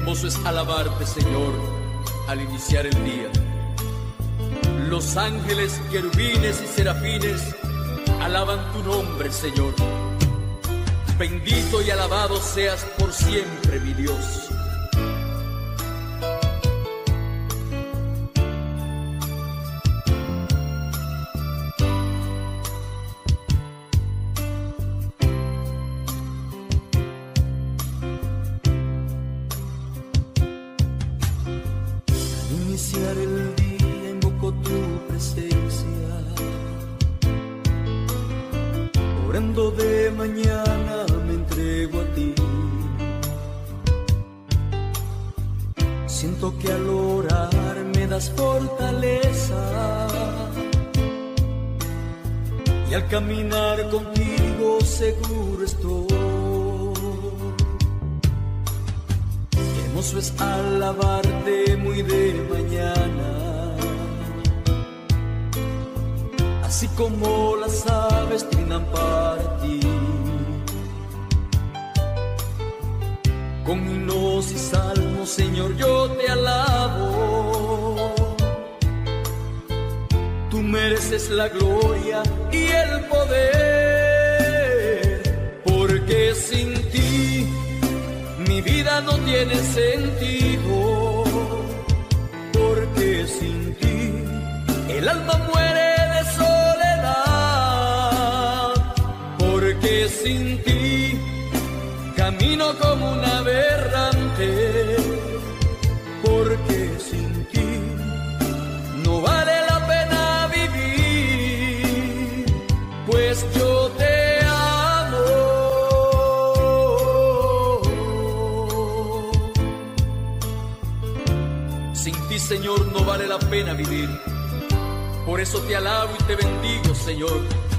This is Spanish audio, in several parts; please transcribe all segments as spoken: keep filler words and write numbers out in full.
Hermoso es alabarte, Señor, al iniciar el día. Los ángeles, querubines y serafines alaban tu nombre, Señor. Bendito y alabado seas por siempre, mi Dios. Iniciar el día invoco tu presencia, orando de mañana me entrego a ti. Siento que al orar me das fortaleza, y al caminar contigo seguro estoy. Hermoso es alabarte muy de mañana, así como las aves trinan para ti. Con himnos y salmos, Señor, yo te alabo. Tú mereces la gloria y el poder, porque sin ti mi vida no tiene sentido, porque sin ti el alma muere de soledad, porque sin ti camino como un aberrante, porque sin ti no vale la pena vivir, pues yo te Señor, no vale la pena vivir. Por eso te alabo y te bendigo, Señor.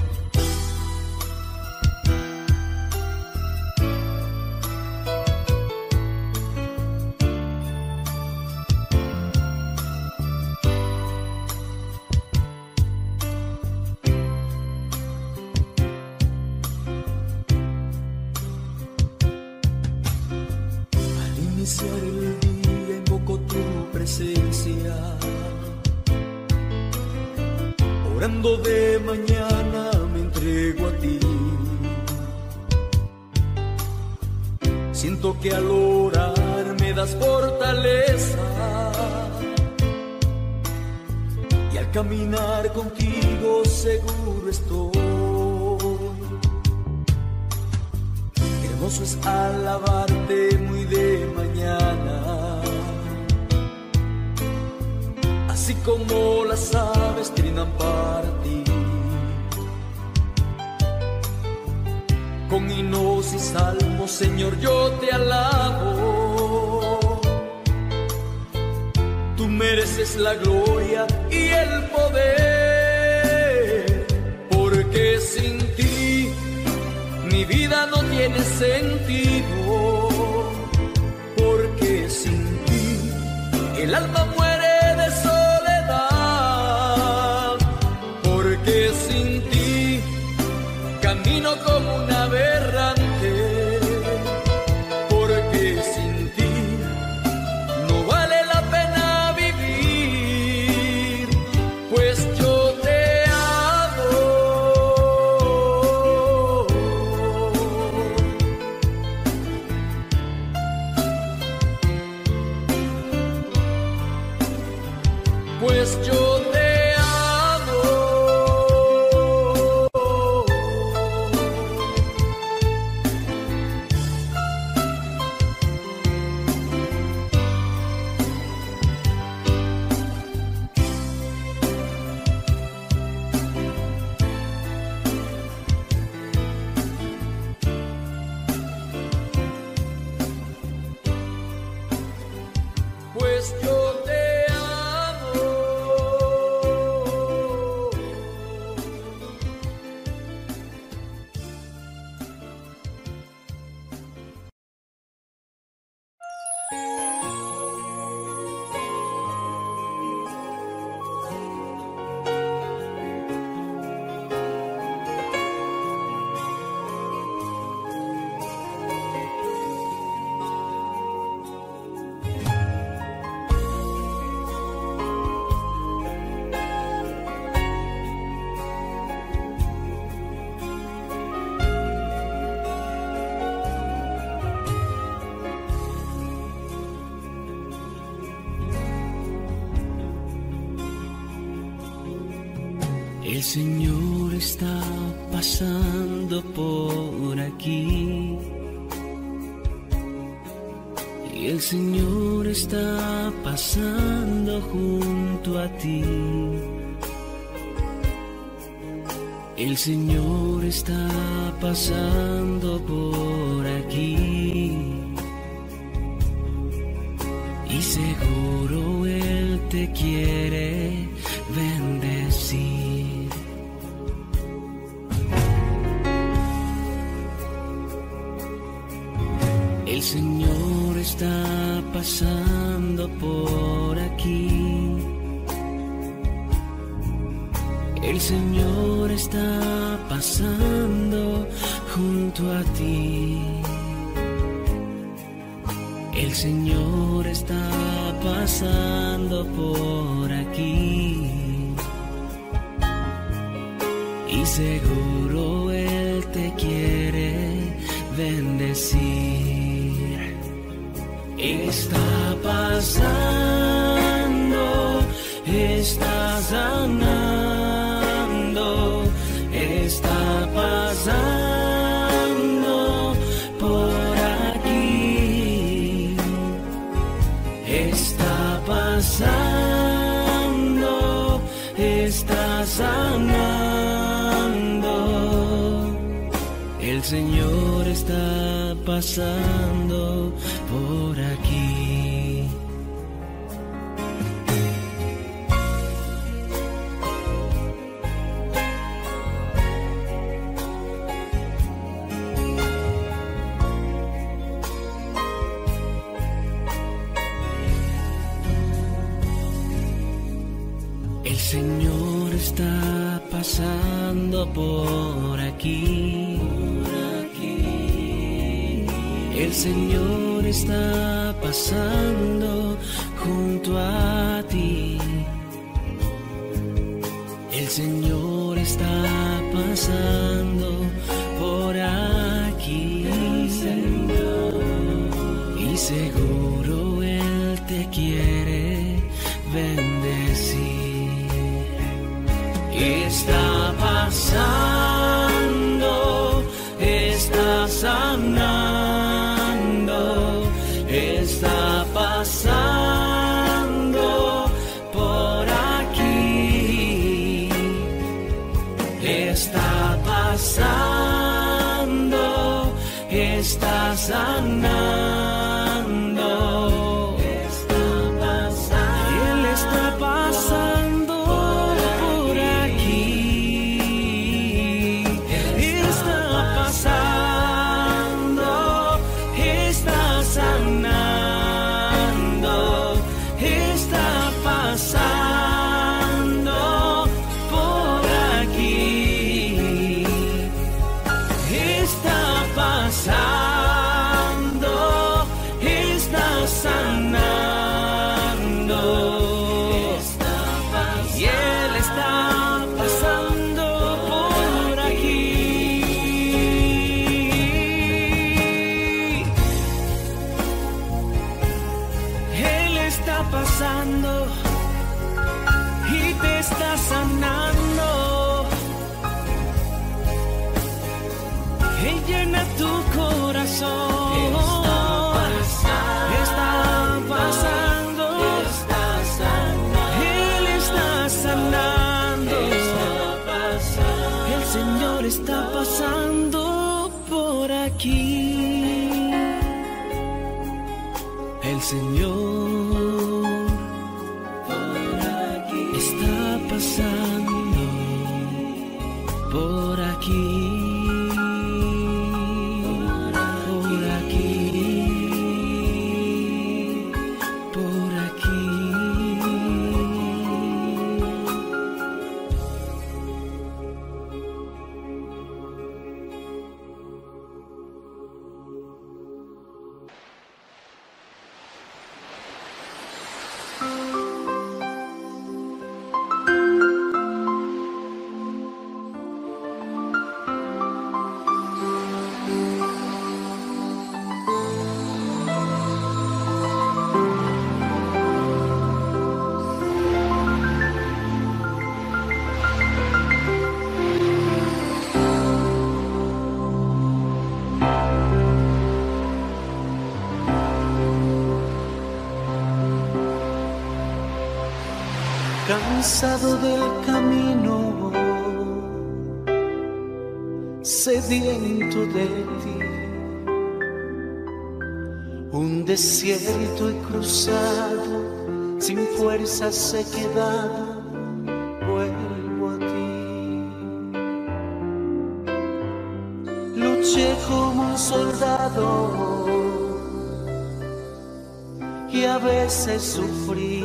Al iniciar el día invoco tu presencia, orando de mañana me entrego a ti. Siento que al orar me das fortaleza, y al caminar contigo seguro estoy. Hermoso es alabarte muy de mañana, así como las aves trinan para ti. Con himnos y salmos, Señor, yo te alabo. Tú mereces la gloria y el poder, porque sin ti mi vida no tiene sentido, porque sin ti el alma muere de soledad, porque sin ti camino como un aberrante, porque sin ti no vale la pena vivir, pues yo te amo. Pues yo te amo. Pues yo te amo. El Señor está pasando por aquí. Y el Señor está pasando junto a ti. El Señor está pasando por aquí. Y seguro Él te quiere bendecir. El Señor está pasando por aquí. El Señor está pasando junto a ti. El Señor está pasando por aquí. Y seguro Él te quiere bendecir. Está pasando, está sanando, está pasando por aquí. Está pasando, está sanando. El Señor está pasando por aquí. El Señor está pasando por aquí. El Señor está pasando junto a ti. El Señor está pasando por aquí. Y seguro Él te quiere bendecir. Está pasando, está sanando, está pasando por aquí. Está pasando, está sanando, está pasando. Y Él está pasando por aquí. Está pasando, está sanando, está pasando por aquí. Está pasando, está sanando, está pasando. Y Él está pasando por aquí. Él está pasando y te está sanando. Él llena tu corazón. Está pasando, está sanando. Él está sanando. El Señor está pasando por aquí. El Señor por aquí está pasando por aquí. Por aquí, por aquí. cansado del camino, sediento de ti. Un desierto he cruzado, sin fuerzas he quedado, vuelvo a ti. Luché como un soldado y a veces sufrí.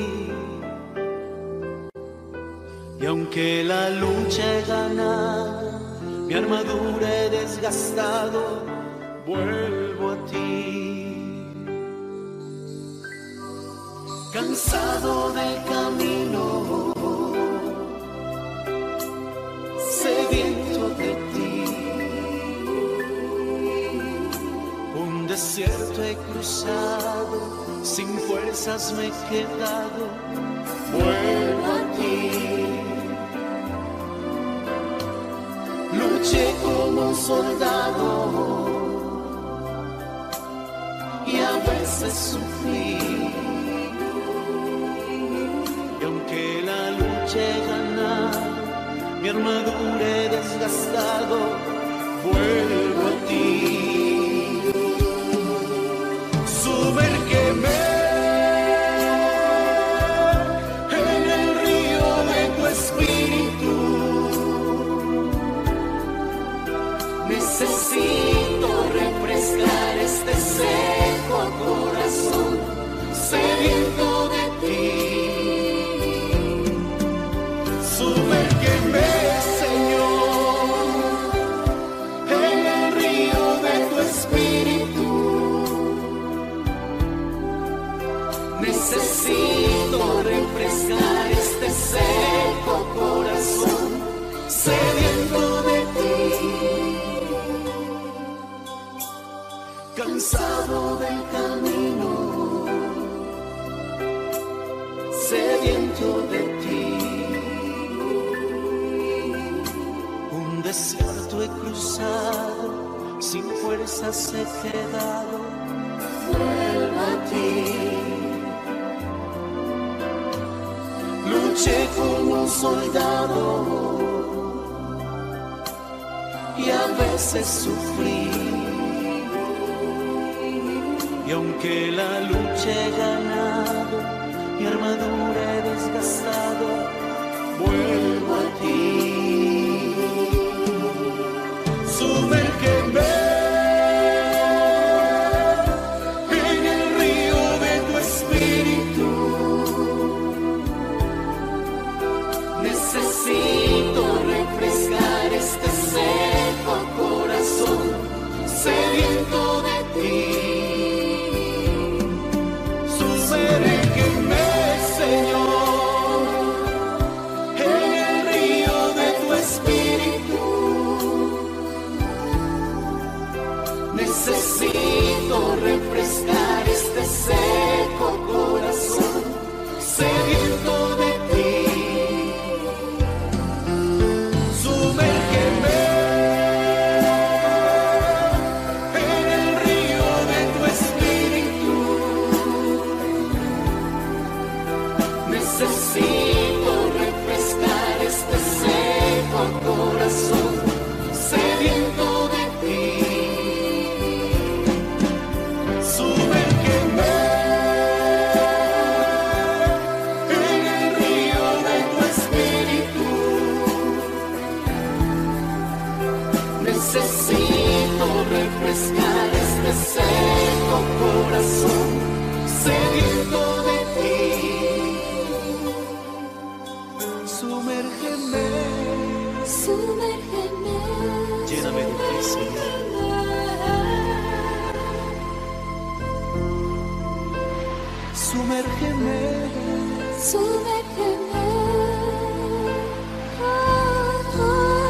Y aunque la lucha he ganado, mi armadura he desgastado, vuelvo a ti. Cansado del camino, sediento de ti. Un desierto he cruzado, sin fuerzas me he quedado, vuelvo a ti. Luché como un soldado y a veces sufrí. Y aunque la lucha he ganado, mi armadura he desgastado, vuelvo a ti. Sumérgeme en el río de tu espíritu. Necesito refrescar este seco corazón, sediento de ti. Sumérgeme, Señor, en el río de tu espíritu. Necesito refrescar este seco corazón, sediento de ti. Cansado del camino, sediento de ti. Un desierto he cruzado, sin fuerzas he quedado, vuelvo a ti. Luché como un soldado y a veces sufrí. Y aunque la lucha he ganado, mi armadura he desgastado, vuelvo a ti. Sumérgeme en el río de tu espíritu. Necesito refrescar este seco corazón, sediento de ti. Sumérgeme, Señor, en el río de tu espíritu. Necesito refrescar este seco corazón, sediento de ti. Sumérgeme en el río de tu espíritu. Necesito refrescar este seco corazón, sediento de ti. Sumérgeme en el río de tu espíritu. Necesito refrescar este seco corazón, sediento de ti. Sumérgeme, Sumérgeme, lléname de ti, Señor. Sumérgeme, sumérgeme. Oh, oh.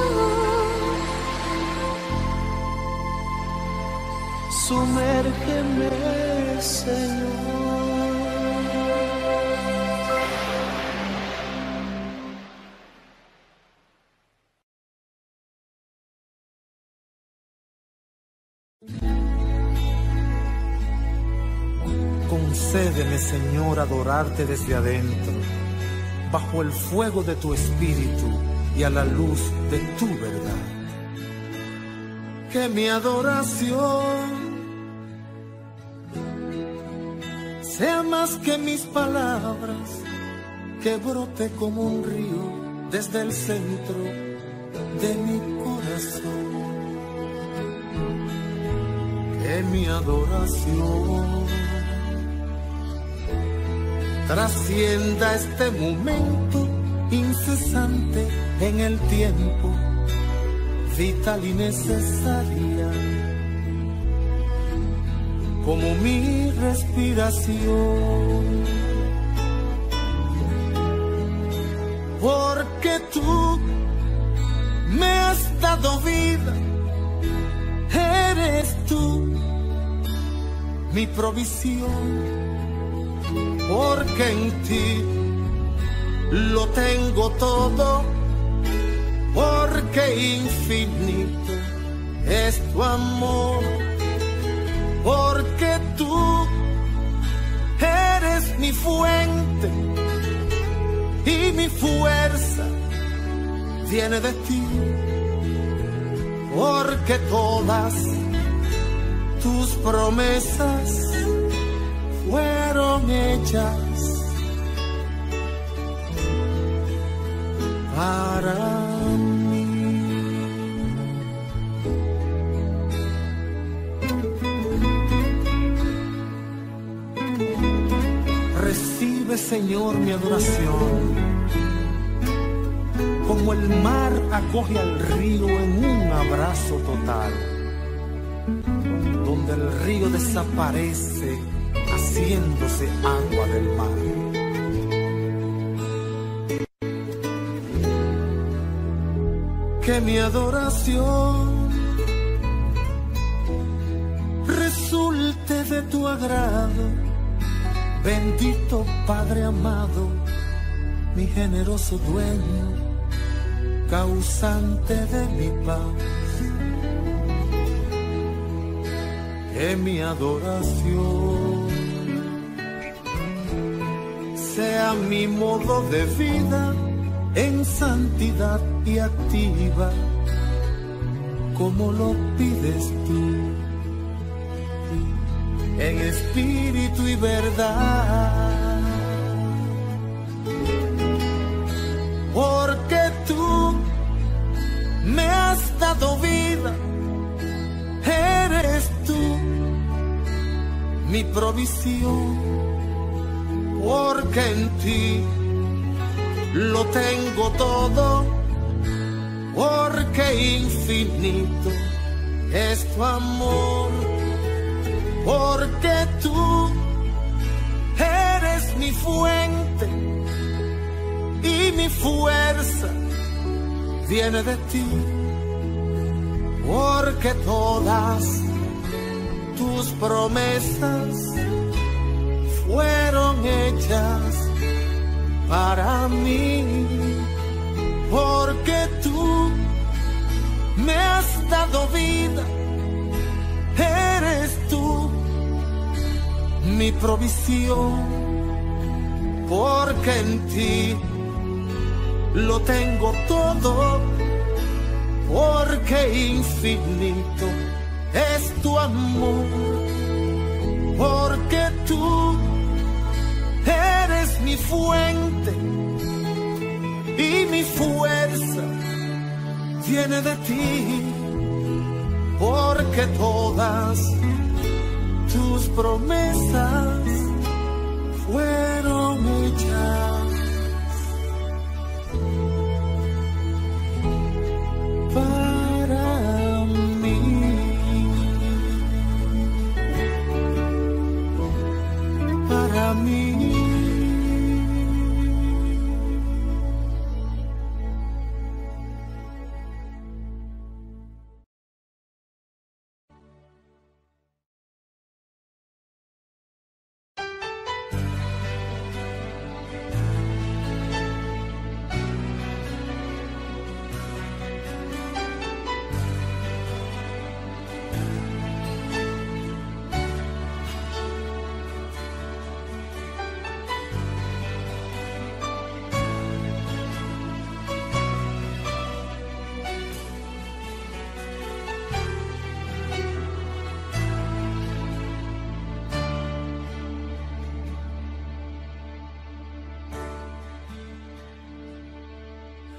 sumérgeme, Señor. Concédeme, Señor, adorarte desde adentro, bajo el fuego de tu espíritu y a la luz de tu verdad. Que mi adoración sea más que mis palabras, que brote como un río desde el centro de mi corazón. Que mi adoración trascienda este momento incesante en el tiempo, vital y necesaria, como mi respiración. Porque tú me has dado vida, eres tú mi provisión. Porque en ti lo tengo todo, porque infinito es tu amor. Porque tú eres mi fuente y mi fuerza viene de ti. Porque todas tus promesas fueron hechas para mí. Recibe, Señor, mi adoración, como el mar acoge al río en un abrazo total, donde el río desaparece haciéndose agua del mar. Que mi adoración resulte de tu agrado, bendito Padre amado, mi generoso dueño, causante de mi paz. Que mi adoración sea mi modo de vida en santidad y activa, como lo pides tú, en espíritu y verdad. Porque tú me has dado vida, eres tú mi provisión. Porque en ti lo tengo todo, porque infinito es tu amor. Porque tú eres mi fuente y mi fuerza viene de ti. Porque todas tus promesas fueron hechas para mí. Porque tú me has dado vida, eres tú mi provisión. Porque en ti lo tengo todo, porque infinito es tu amor. Porque tú eres mi fuente y mi fuerza viene de ti. Porque todas tus promesas fueron hechas para mí, para mí.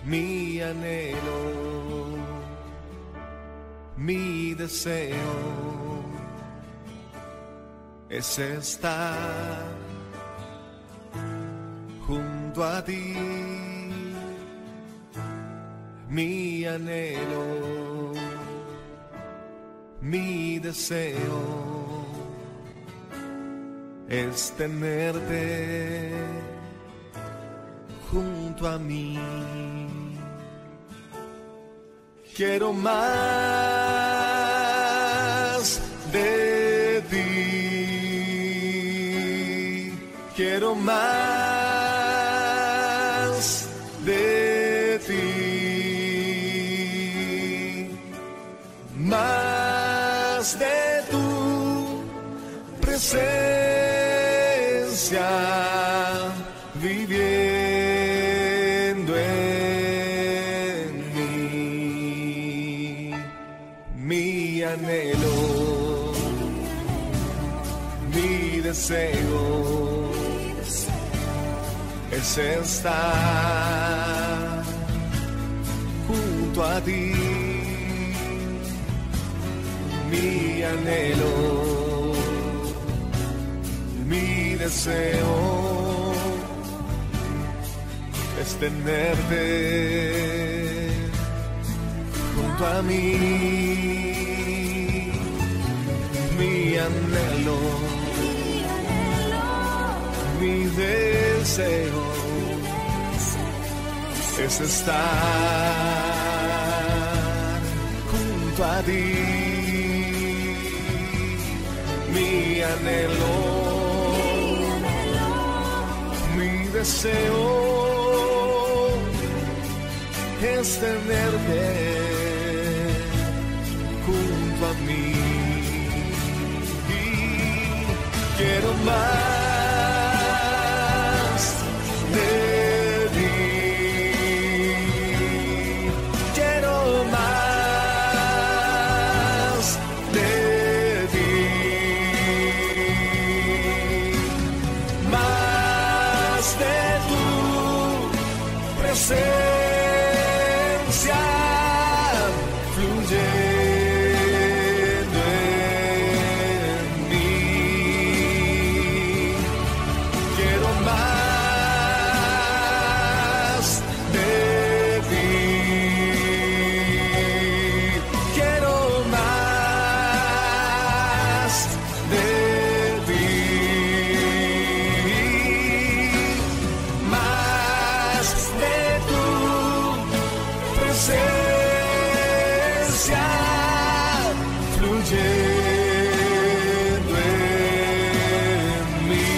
mi anhelo, mi deseo es estar junto a ti. Mi anhelo, mi deseo es tenerte junto a mí. Quiero más de ti, quiero más de ti, más de tu presencia viviendo en mí. Mi anhelo, mi deseo es estar junto a ti. Mi anhelo, mi deseo es tenerte junto a mí. Mi anhelo, mi deseo es estar junto a ti. Mi anhelo, mi deseo es tenerte junto a mí. Y quiero más de ti, quiero más de ti, más de tu presencia fluyendo en mí. Quiero más de ti, quiero más de ti, más de tu presencia fluyendo en mí.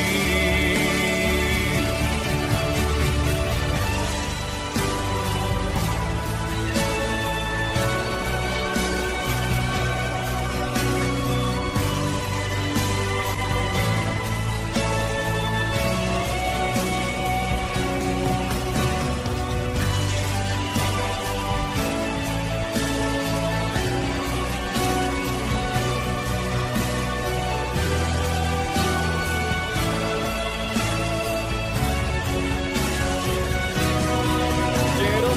Quiero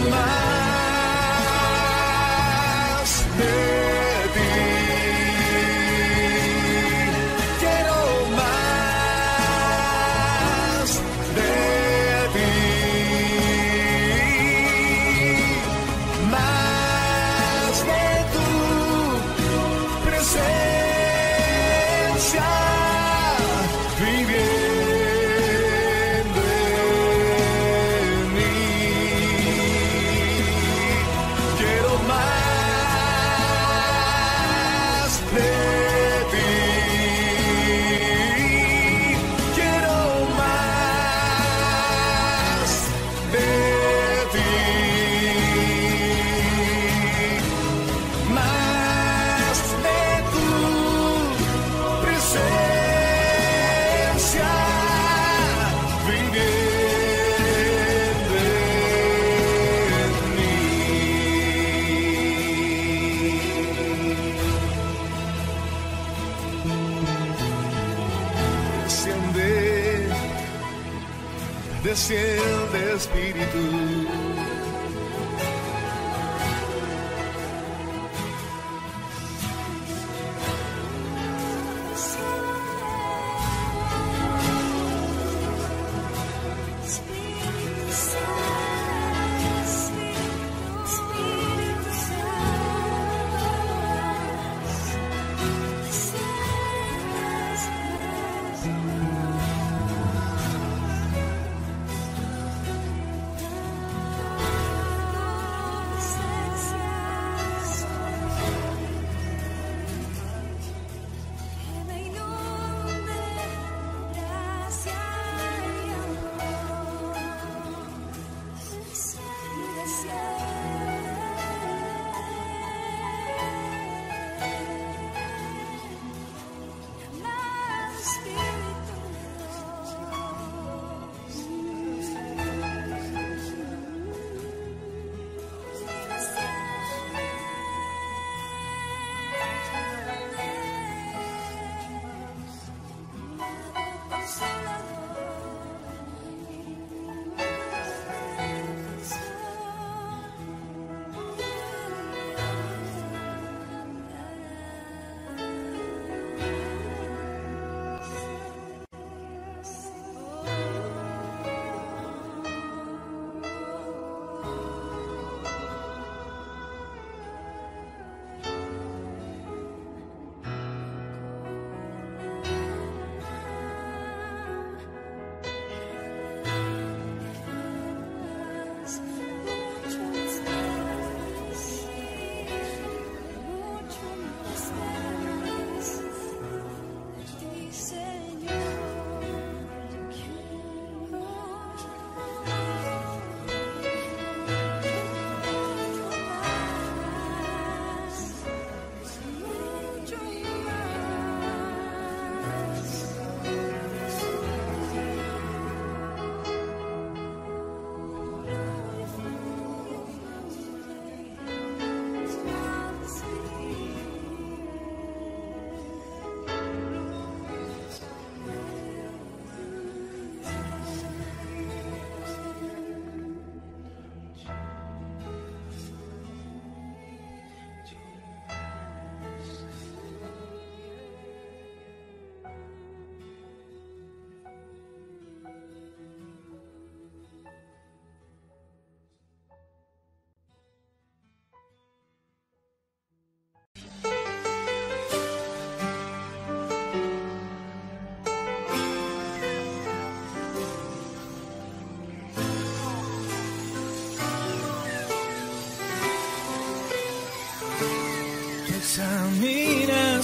más de ti, quiero más de ti, más de tu presencia viviendo en mí. Quiero más de ti, quiero más de ti, más de tu presencia viviendo en mí. Desciende, desciende Espíritu,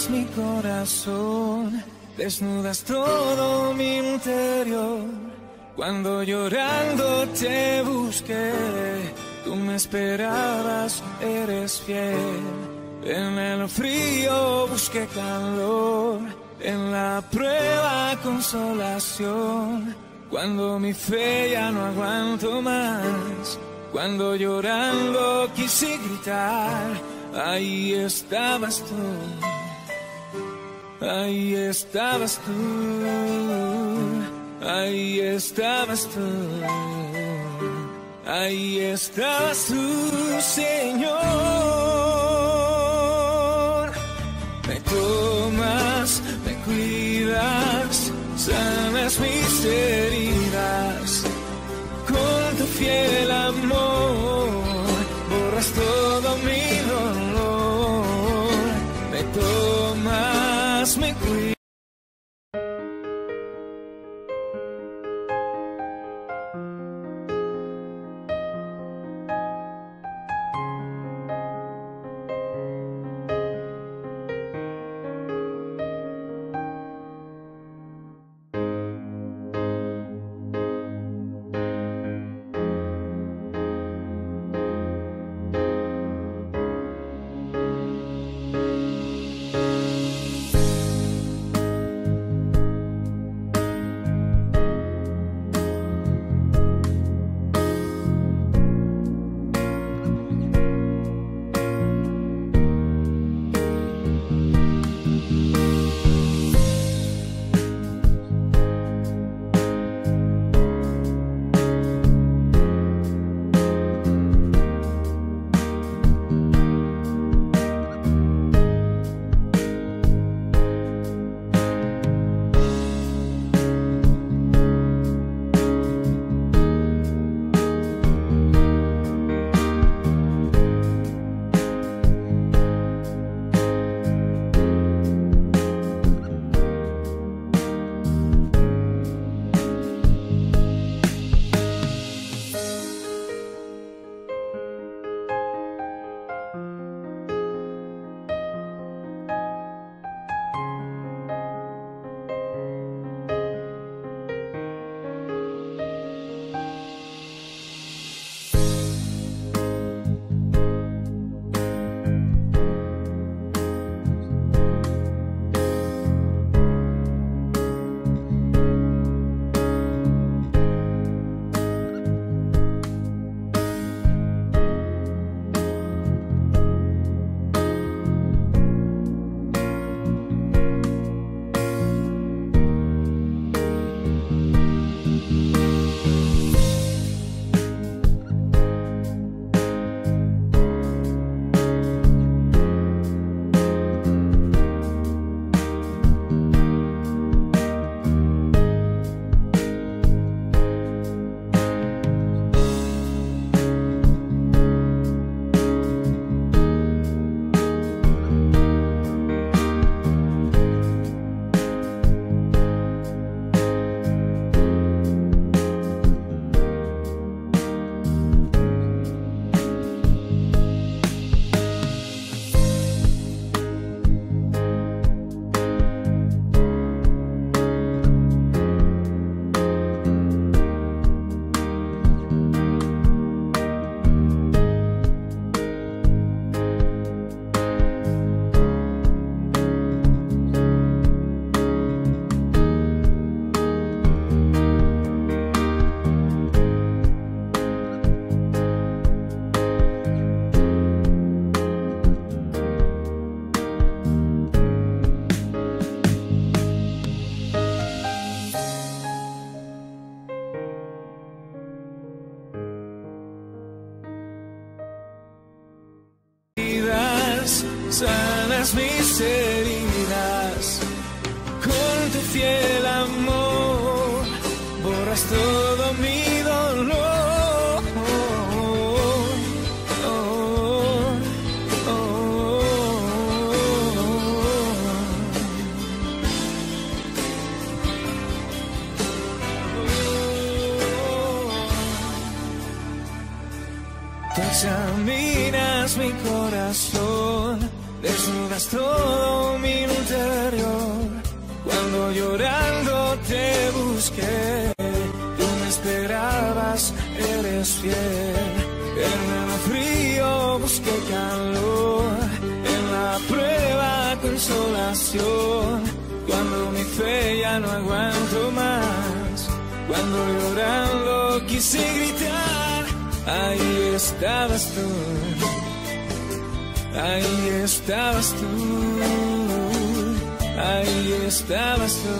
mi corazón, desnudas todo mi interior. Cuando llorando te busqué, tú me esperabas, eres fiel. En el frío busqué calor, en la prueba consolación. Cuando mi fe ya no aguanto más, cuando llorando quise gritar, ahí estabas tú, ahí estabas tú, ahí estabas tú, ahí estabas tú, Señor. Me tomas, me cuidas, sanas mis heridas, con tu fiel amor, borras todo mi dolor. Me tomas, me cuidas. Sanas mis heridas, con tu fiel amor, borras todo mi dolor. Oh, oh, oh, oh. Tú examinas mi corazón, desnudas todo mi interior. Cuando llorando te busqué, tú me esperabas, eres fiel. En el frío busqué calor, en la prueba consolación. Cuando mi fe ya no aguanto más, cuando llorando quise gritar, ahí estabas tú, ahí estabas tú, ahí estabas tú,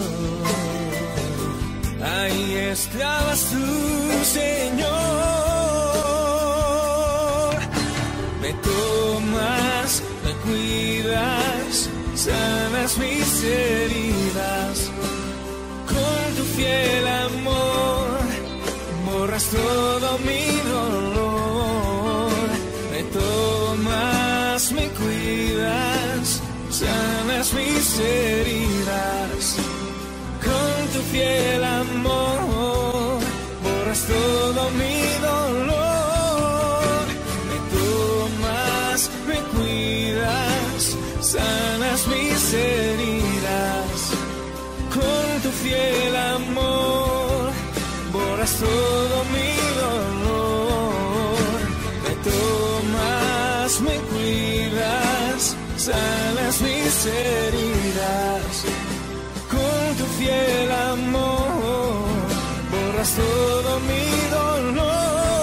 ahí estabas tú, Señor. Me tomas, me cuidas, sanas mis heridas, con tu fiel amor, borras todo mi dolor. Me tomas, me cuidas, sanas mis heridas, con tu fiel amor, borras todo mi dolor. Me cuidas, sanas mis heridas, con tu fiel amor, borras todo mi dolor. Me tomas, me cuidas, sanas mis heridas, con tu fiel amor, borras todo mi dolor.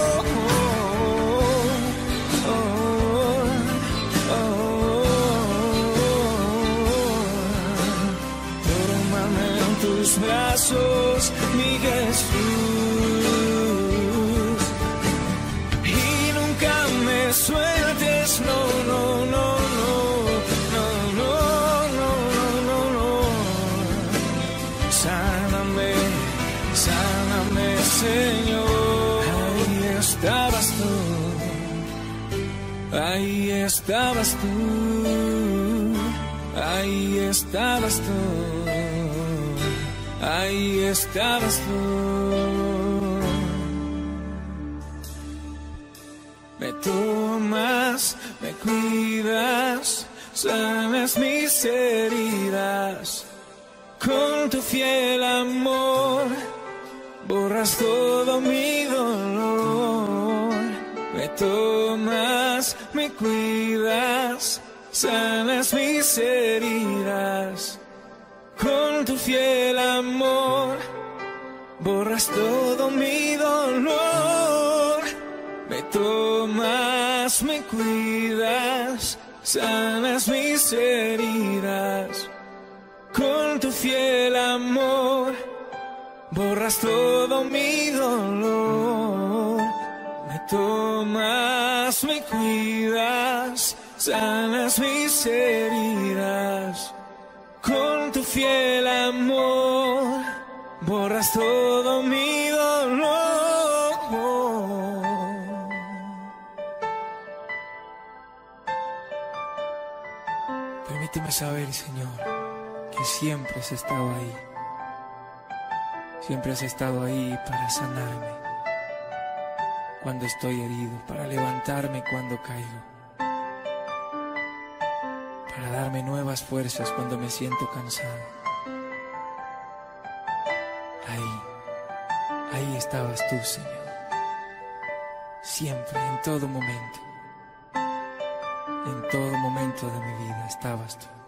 Brazos, mi Jesús, y nunca me sueltes, no, no, no, no, no, no, no, no, no. Sáname, sáname, Señor. Ahí estabas tú, ahí estabas tú, ahí estabas tú. Ahí estabas tú. Me tomas, me cuidas, sanas mis heridas, con tu fiel amor, borras todo mi dolor. Me tomas, me cuidas, sanas mis heridas, con tu fiel amor, borras todo mi dolor. Me tomas, me cuidas, sanas mis heridas, con tu fiel amor, borras todo mi dolor. Me tomas, me cuidas, sanas mis heridas, con tu fiel amor, borras todo mi dolor. Permíteme saber, Señor, que siempre has estado ahí. Siempre has estado ahí para sanarme cuando estoy herido, para levantarme cuando caigo, para darme nuevas fuerzas cuando me siento cansado. Ahí, ahí estabas tú, Señor. Siempre, en todo momento, en todo momento de mi vida estabas tú.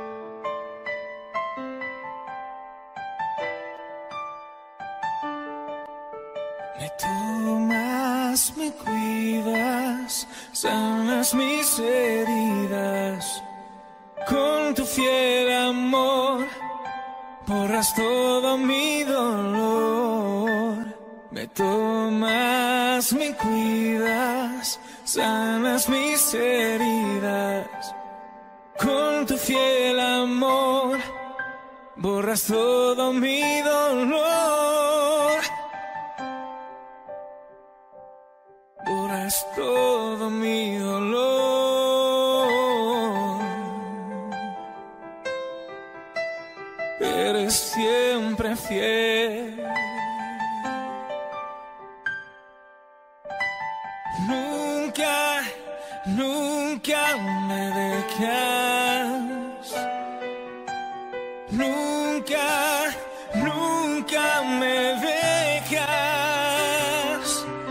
Me tomas, me cuidas, sanas mis heridas, con tu fiel amor, borras todo mi dolor. Me tomas, me cuidas, sanas mis heridas, con tu fiel amor, borras todo mi dolor. Borras todo mi dolor. Eres siempre fiel. Nunca, nunca me dejas. nunca, nunca me dejas.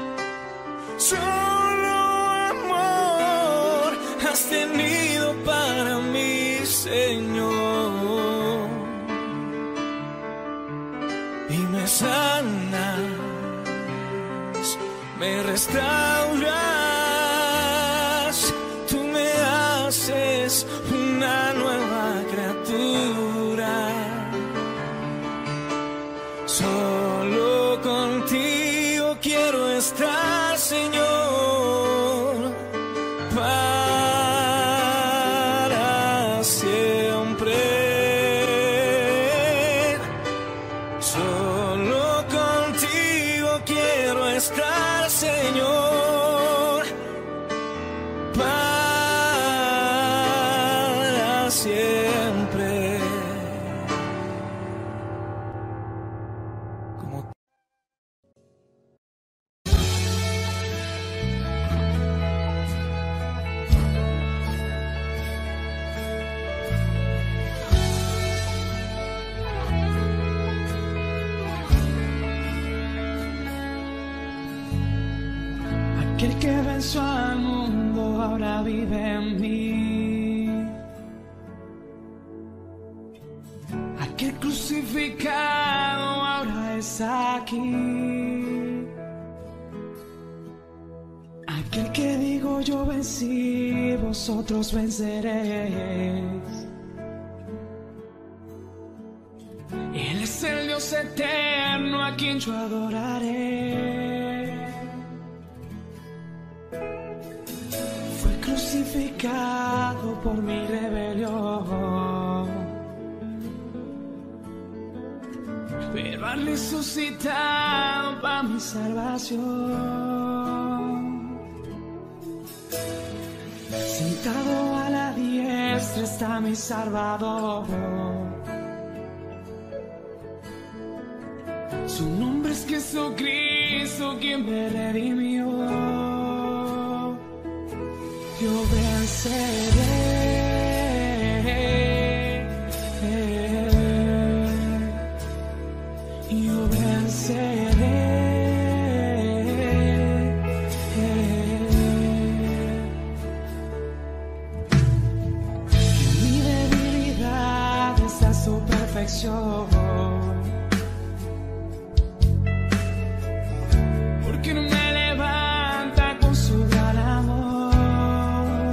Solo amor has tenido para mí, Señor. Y me sanas, me restauras, tú me haces una nueva criatura. Solo contigo quiero estar, Señor, para siempre. Solo contigo quiero estar, Señor, para siempre. Como aquel que venció al mundo ahora vive en mí. Aquel crucificado ahora es aquí. Aquel que digo yo vencí, vosotros venceréis. Él es el Dios eterno a quien yo adoraré. Fue crucificado por mi rebelión, pero ha resucitado para mi salvación. Sentado a la diestra está mi Salvador. Su nombre es Jesucristo, quien me redimió. Yo venceré. Yo venceré. En mi debilidad está su perfección. Porque no me levanta con su gran amor.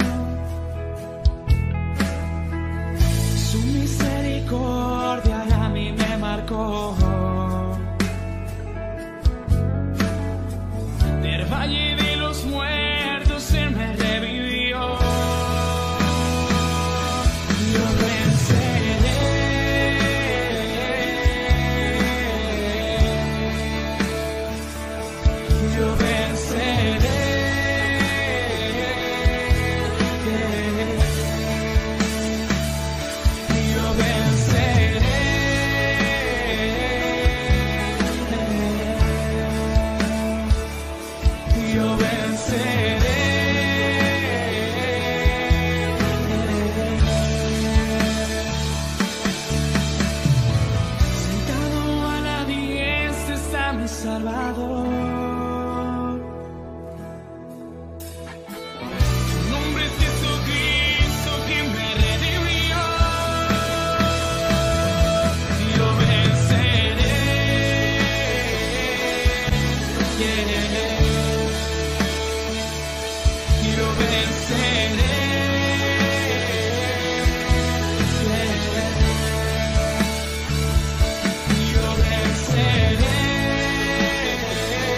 Su misericordia a mí me marcó. Del valle de los muertos Él me revivió. Yo venceré. Yo venceré. Yo venceré. Yo venceré. Sentado a la diestra está mi Salvador. Su nombre es Jesucristo, quien me redimió. Yo venceré. Yo venceré. Yo venceré.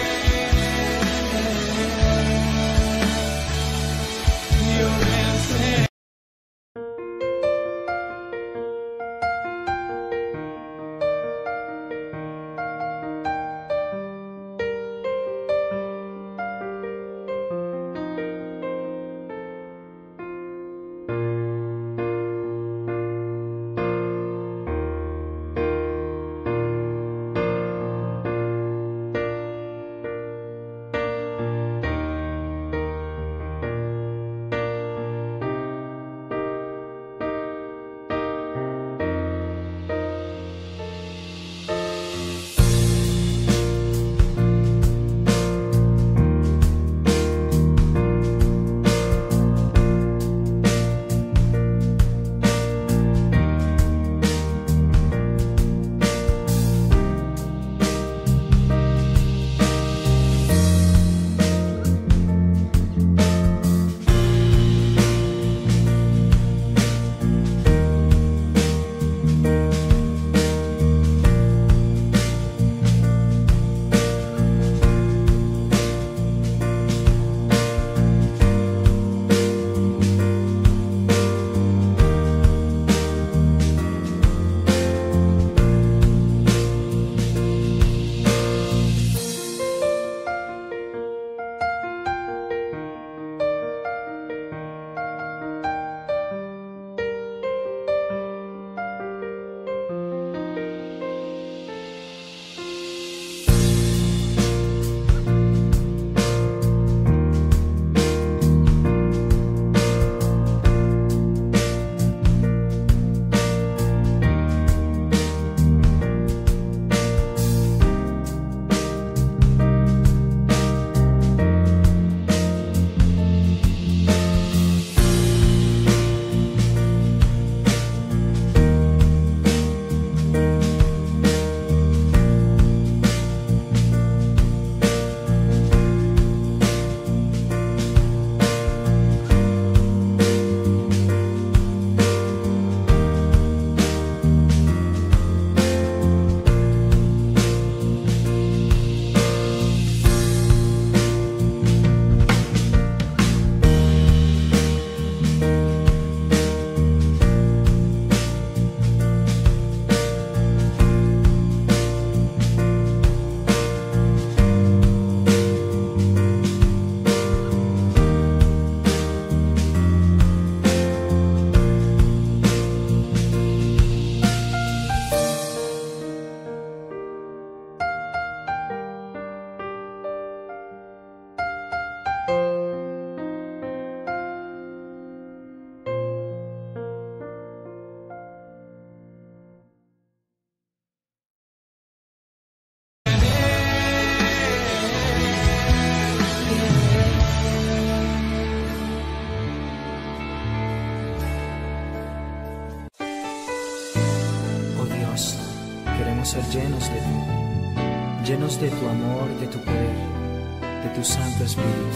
Queremos ser llenos de ti, llenos de tu amor, de tu poder, de tu Santo Espíritu.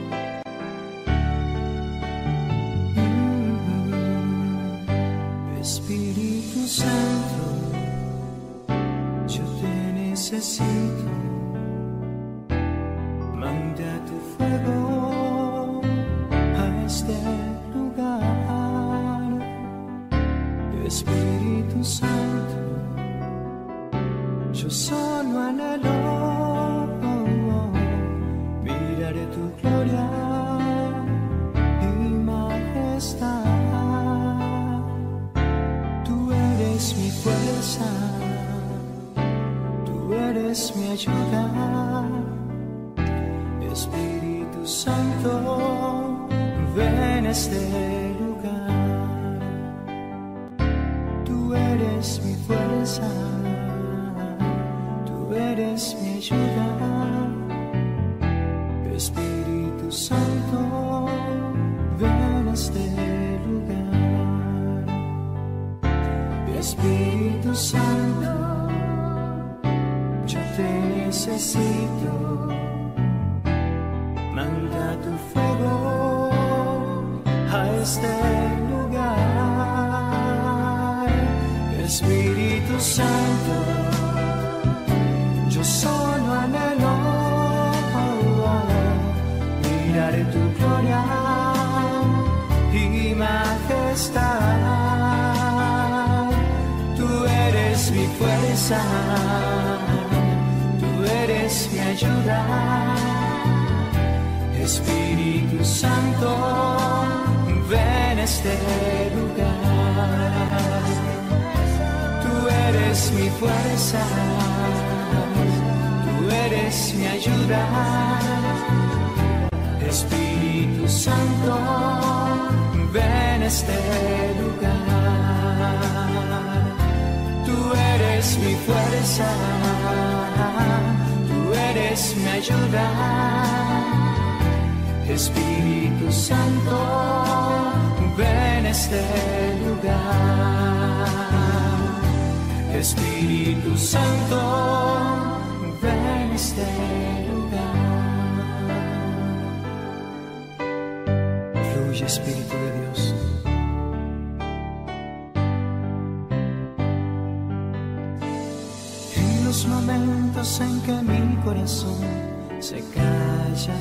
Espíritu Santo, yo te necesito. Manda tu fuego a este lugar. Espíritu Santo, yo solo anhelo mirar tu gloria y majestad. Tú eres mi fuerza, tú eres mi ayuda. Espíritu Santo, ven a este lugar. Tú eres mi fuerza, tú eres mi ayuda. Espíritu Santo, ven a este lugar. Espíritu Santo, yo te necesito. Manda tu fuego a este lugar. Espíritu Santo, yo solo anhelo mirar tu gloria y majestad. Tú eres mi fuerza, tú eres mi ayuda. Espíritu Santo, ven a este lugar. Tú eres mi fuerza, tú eres mi ayuda. Espíritu Santo, ven a este lugar. Tú eres mi fuerza, tú eres mi ayuda. Espíritu Santo, ven a este lugar. Espíritu Santo, ven a este lugar. Fluye, Espíritu de Dios. En los momentos en que mi corazón se calla,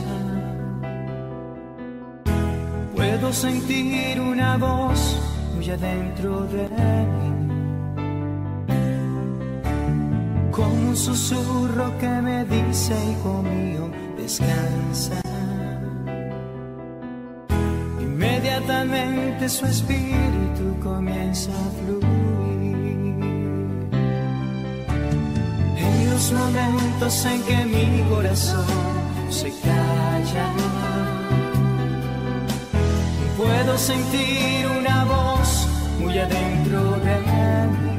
puedo sentir una voz muy adentro de mí, como un susurro que me dice: hijo mío, descansa. Inmediatamente su espíritu comienza a fluir. En los momentos en que mi corazón se calla, puedo sentir una voz muy adentro de mí,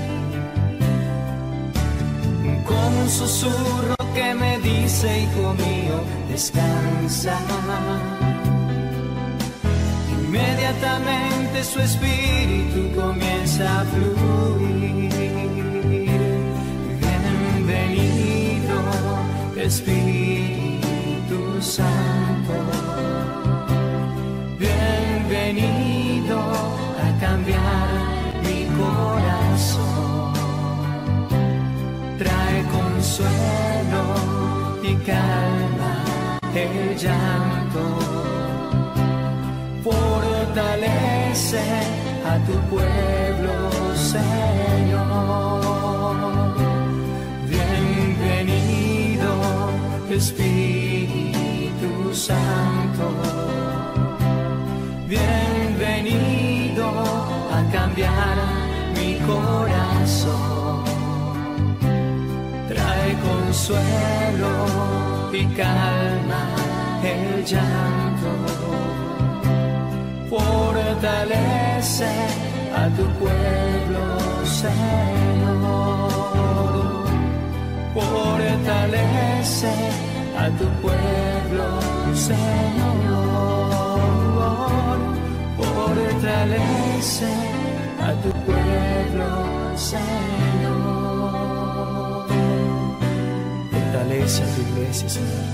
como un susurro que me dice: hijo mío, descansa. Inmediatamente su espíritu comienza a fluir. Bienvenido, Espíritu Santo. Bienvenido a cambiar mi corazón. Trae consuelo y calma el llanto. Fortalece a tu pueblo, Señor. Bienvenido, Espíritu Santo. Bienvenido a cambiar mi corazón. Trae consuelo y calma el llanto. Fortalece a tu pueblo, Señor. Fortalece a tu pueblo, Señor. Fortalece a tu pueblo, Señor. Regresa a tu iglesia, Señor.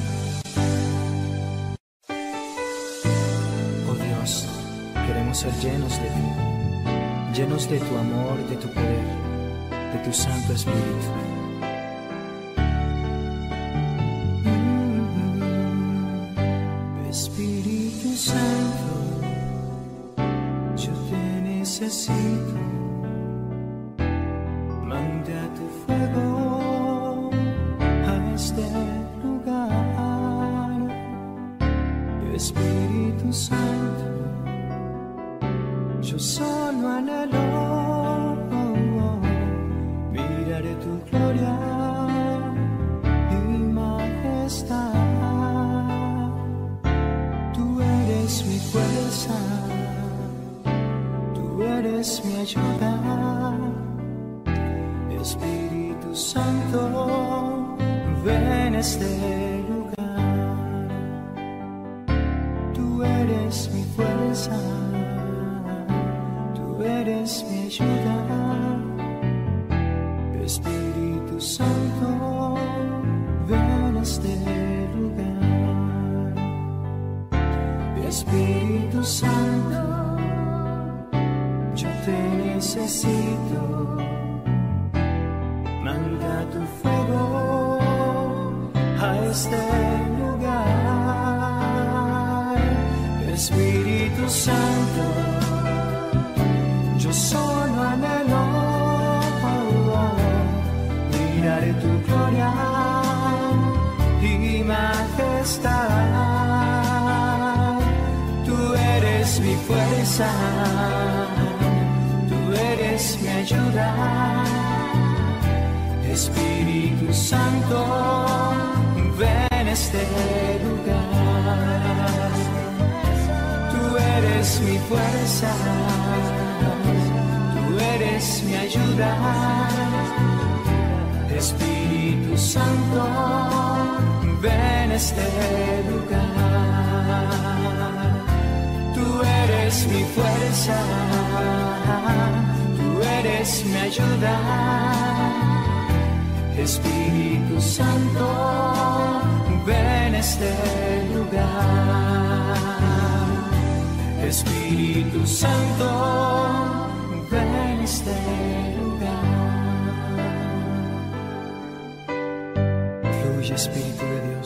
Oh Dios, queremos ser llenos de ti, llenos de tu amor, de tu poder, de tu Santo Espíritu. Espíritu Santo, yo te necesito. Manda tu fuego a este lugar. Espíritu Santo, yo solo anhelo mirar tu gloria y majestad. Tú eres mi fuerza, tú eres mi ayuda. Espíritu Santo, ven a este lugar. Tú eres mi fuerza, tú eres mi ayuda. Espíritu Santo, ven a este lugar. Espíritu Santo, yo te necesito. Manda tu fuego a este lugar. Espíritu Santo, yo solo anhelo mirar tu gloria y majestad. Tú eres mi fuerza, tú eres mi ayuda. Espíritu Santo, ven a este lugar. Tú eres mi fuerza, tú eres mi ayuda. Espíritu Santo, ven a este lugar. Tú eres mi fuerza, tú eres mi ayuda. Espíritu Santo, ven a este lugar. Espíritu Santo, ven a este lugar. Fluye, Espíritu de Dios.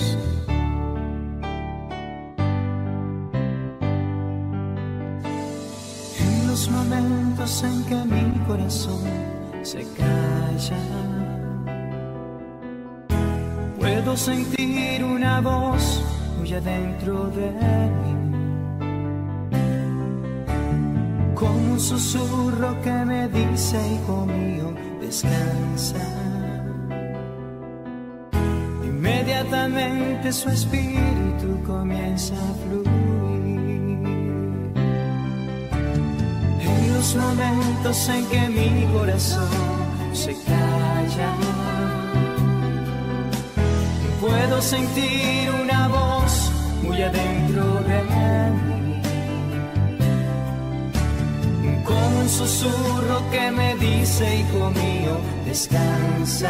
En los momentos en que mi corazón se calla, puedo sentir una voz muy adentro de mí, como un susurro que me dice: hijo mío, descansa. Inmediatamente su espíritu comienza a fluir. En los momentos en que mi corazón se calla, puedo sentir una voz muy adentro de mí, como un susurro que me dice: hijo mío, descansa.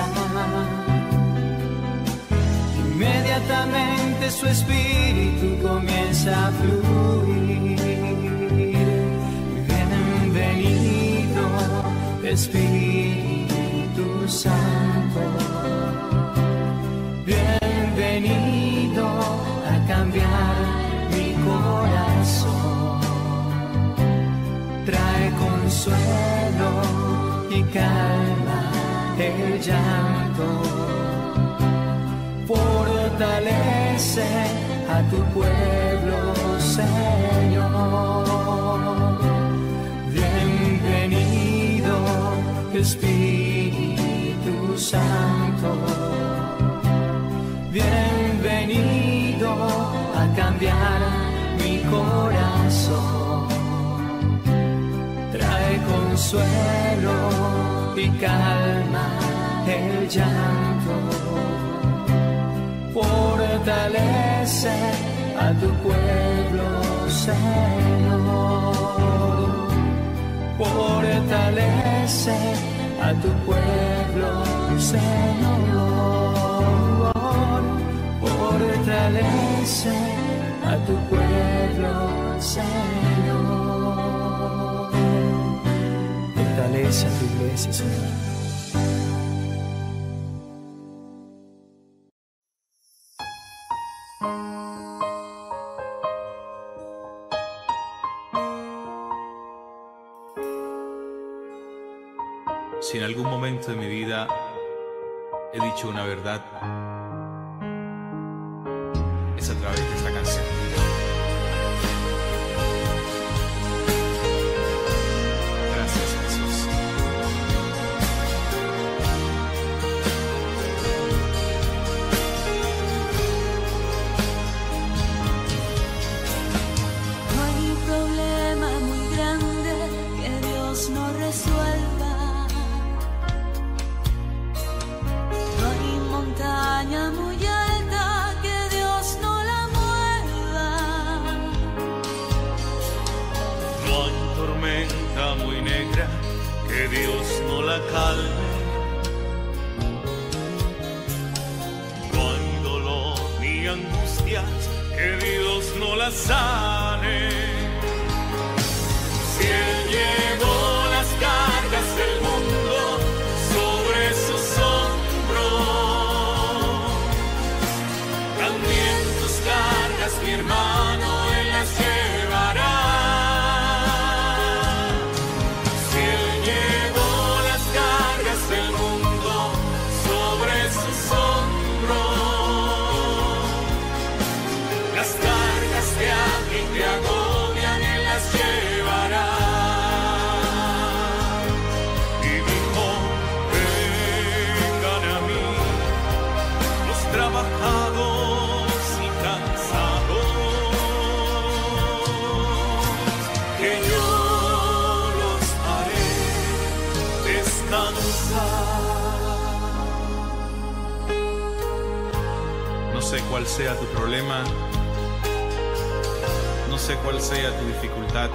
Inmediatamente su espíritu comienza a fluir. Bienvenido, Espíritu Santo. Bienvenido a cambiar mi corazón. Trae consuelo y calma el llanto. Fortalece a tu pueblo, Señor. Bienvenido, Espíritu Santo. Bienvenido a cambiar mi corazón. Trae consuelo y calma el llanto. Fortalece a tu pueblo, Señor. Fortalece a tu pueblo, Señor. fortalece a tu pueblo, Señor. Fortalece a tu iglesia, Señor. Si en algún momento de mi vida he dicho una verdad, es a través de esta canción. Gracias, Jesús. No hay problema muy grande que Dios no resuelva. No hay montaña muy alta que Dios no la mueva. No hay tormenta muy negra que Dios no la calme. No hay dolor ni angustias que Dios no la sane. Si Él llevó las cargas del mundo sobre sus hombros, también tus cargas, mi hermano, Él las llevará. Si Él llevó las cargas del mundo sobre sus hombros, las cargas de alguien te agobian, Él las llevará. Y dijo, vengan a mí los trabajados y cansados, que yo los haré descansar. No sé cuál sea tu problema, no sé cuál sea tu dificultad,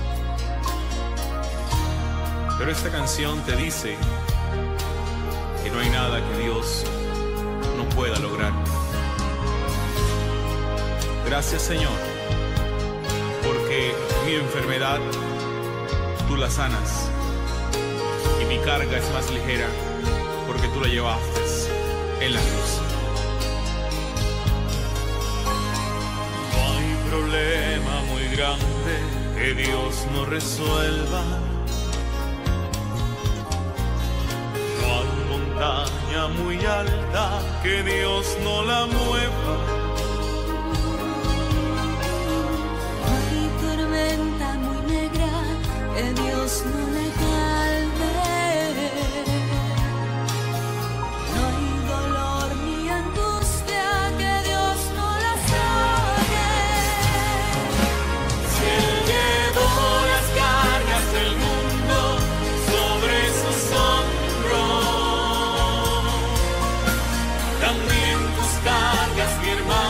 pero esta canción te dice que no hay nada que Dios no pueda lograr. Gracias, Señor, porque mi enfermedad tú la sanas y mi carga es más ligera porque tú la llevaste en la cruz. No hay problema muy grande que Dios no resuelva. No hay montaña muy alta que Dios no la mueva. No hay tormenta muy negra que Dios no le calme. No hay dolor ni angustia que Dios no la saque. Si Él llevó las cargas del mundo sobre sus hombros, también tus cargas, mi hermano.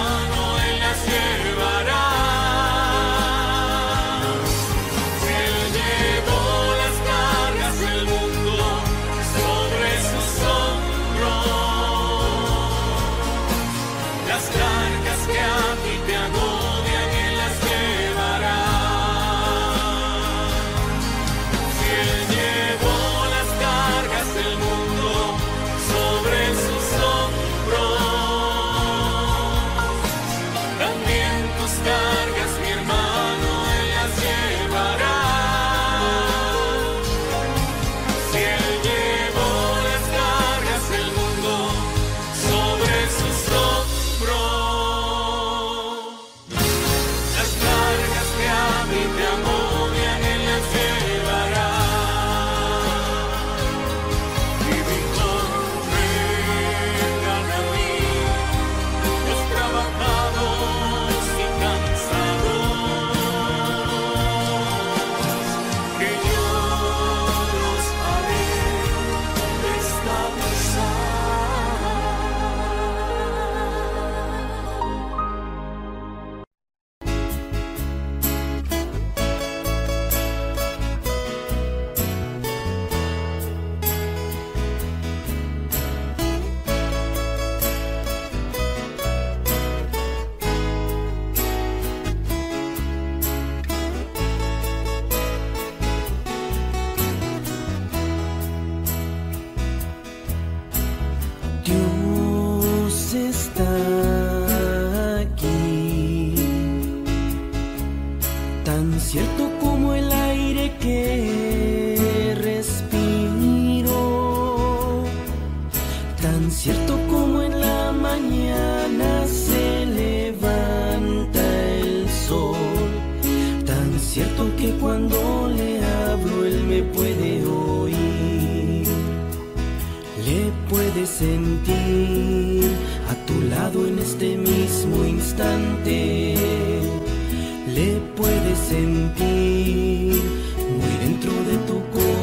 cierto como en la mañana se levanta el sol, tan cierto que cuando le hablo él me puede oír, le puedes sentir a tu lado en este mismo instante, le puedes sentir muy dentro de tu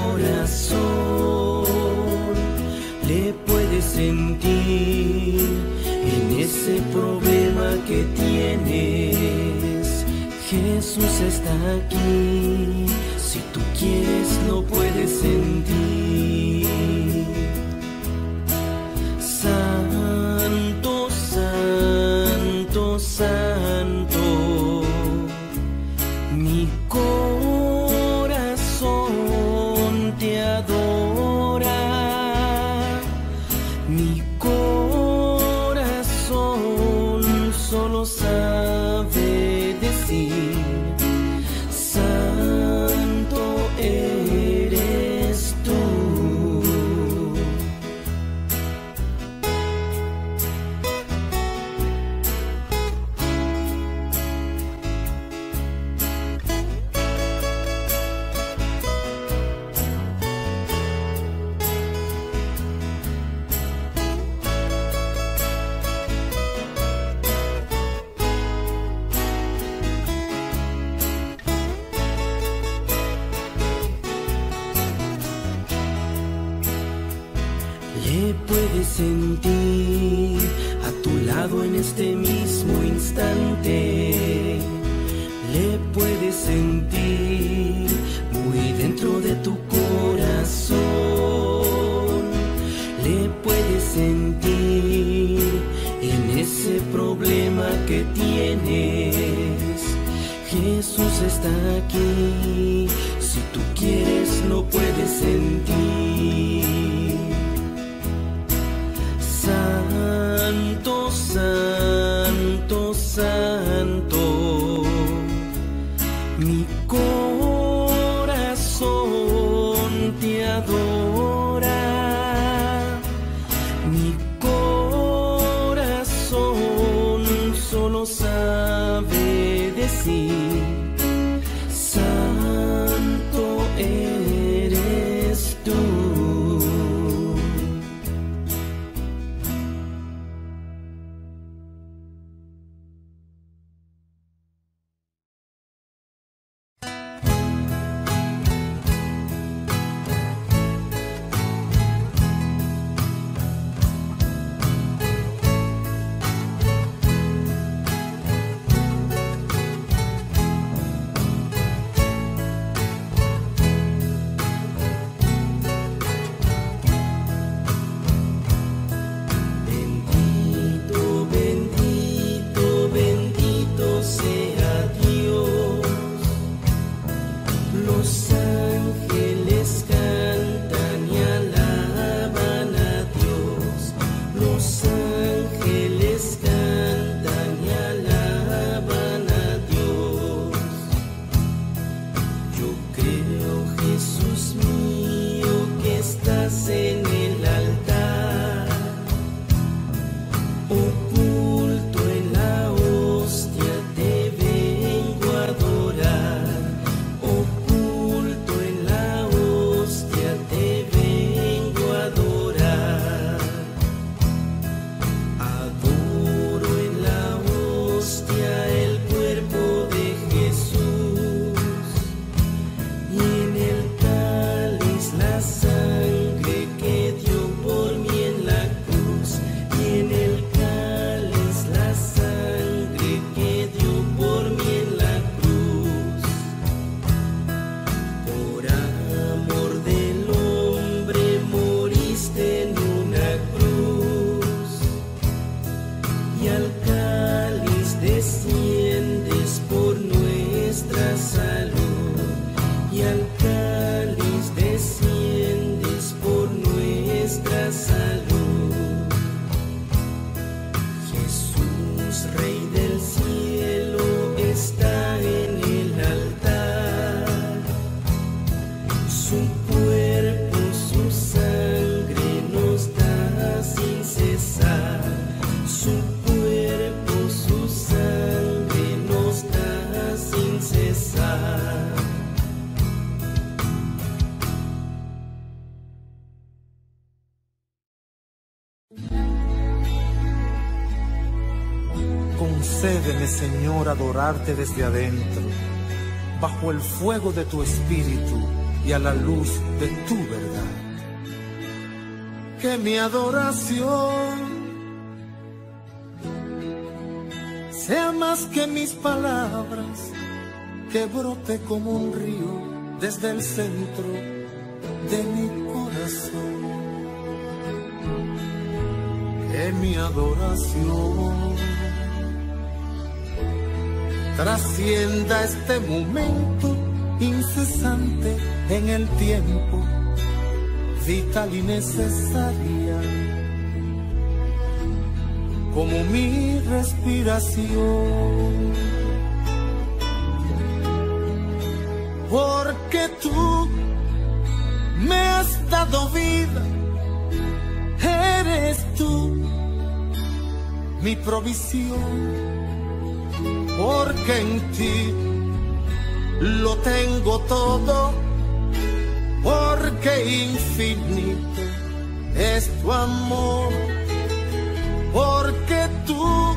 corazón, le puedes sentir en ese problema que tienes. Jesús está aquí, si tú quieres lo puedes sentir. Santo, santo, santo, mi corazón te adora, mi corazón solo sabe decir, santo eres tú. Le puedes sentir a tu lado en este mismo instante, le puedes sentir muy dentro de tu corazón, le puedes sentir en ese problema que tienes. Jesús está aquí, si tú quieres lo puedes sentir. Santo, santo, santo, mi corazón te adora, mi corazón solo sabe decir, santo eres tú. Concédeme, Señor, adorarte desde adentro, bajo el fuego de tu espíritu y a la luz de tu verdad. Que mi adoración sea más que mis palabras, que brote como un río desde el centro de mi corazón. Que mi adoración trascienda este momento incesante en el tiempo, vital y necesaria, como mi respiración. Porque tú me has dado vida, eres tú mi provisión. Porque en ti lo tengo todo, porque infinito es tu amor, porque tú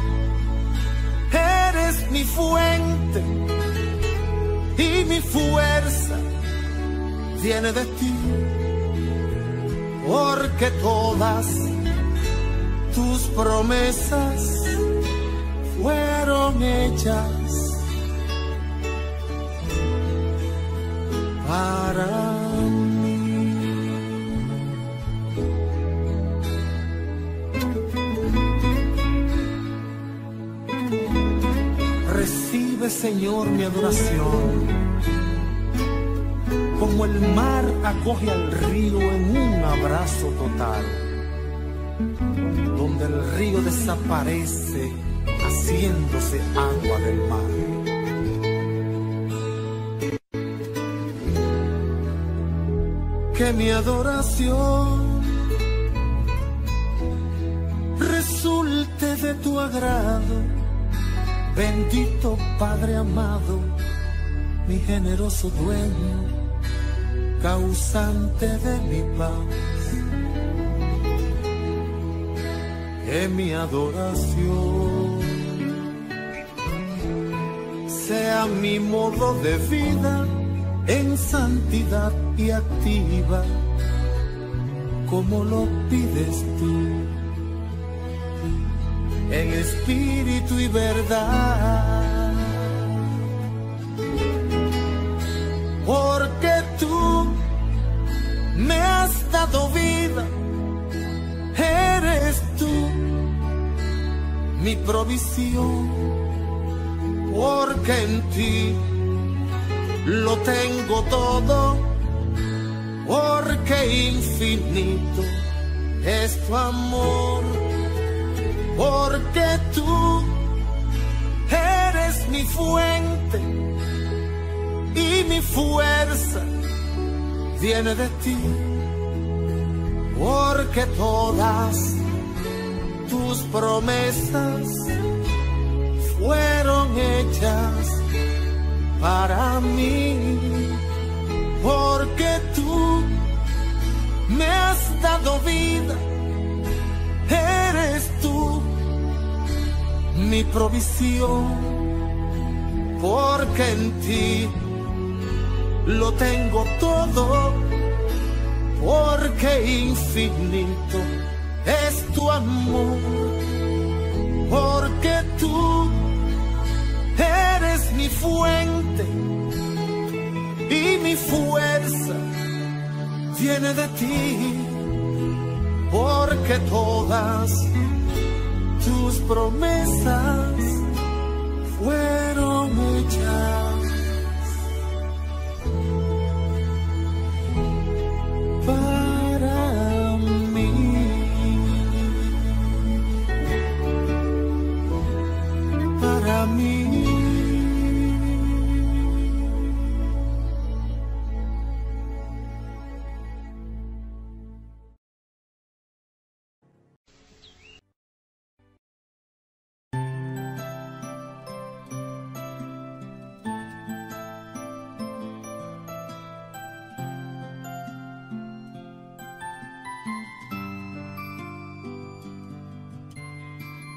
eres mi fuente y mi fuerza viene de ti, porque todas tus promesas fueron hechas para mí. Recibe, Señor, mi adoración, como el mar acoge al río en un abrazo total, donde el río desaparece haciéndose agua del mar. Que mi adoración resulte de tu agrado, bendito Padre amado, mi generoso dueño, causante de mi paz. Que mi adoración sea mi modo de vida en santidad y activa, como lo pides tú, en espíritu y verdad. Porque tú me has dado vida, eres tú mi provisión. Porque en ti lo tengo todo, porque infinito es tu amor, porque tú eres mi fuente y mi fuerza viene de ti, porque todas tus promesas fueron hechas para mí, porque tú me has dado vida, eres tú mi provisión, porque en ti lo tengo todo, porque infinito es tu amor, porque tú eres mi fuente y mi fuerza viene de ti, porque todas tus promesas fueron hechas para mí, para mí.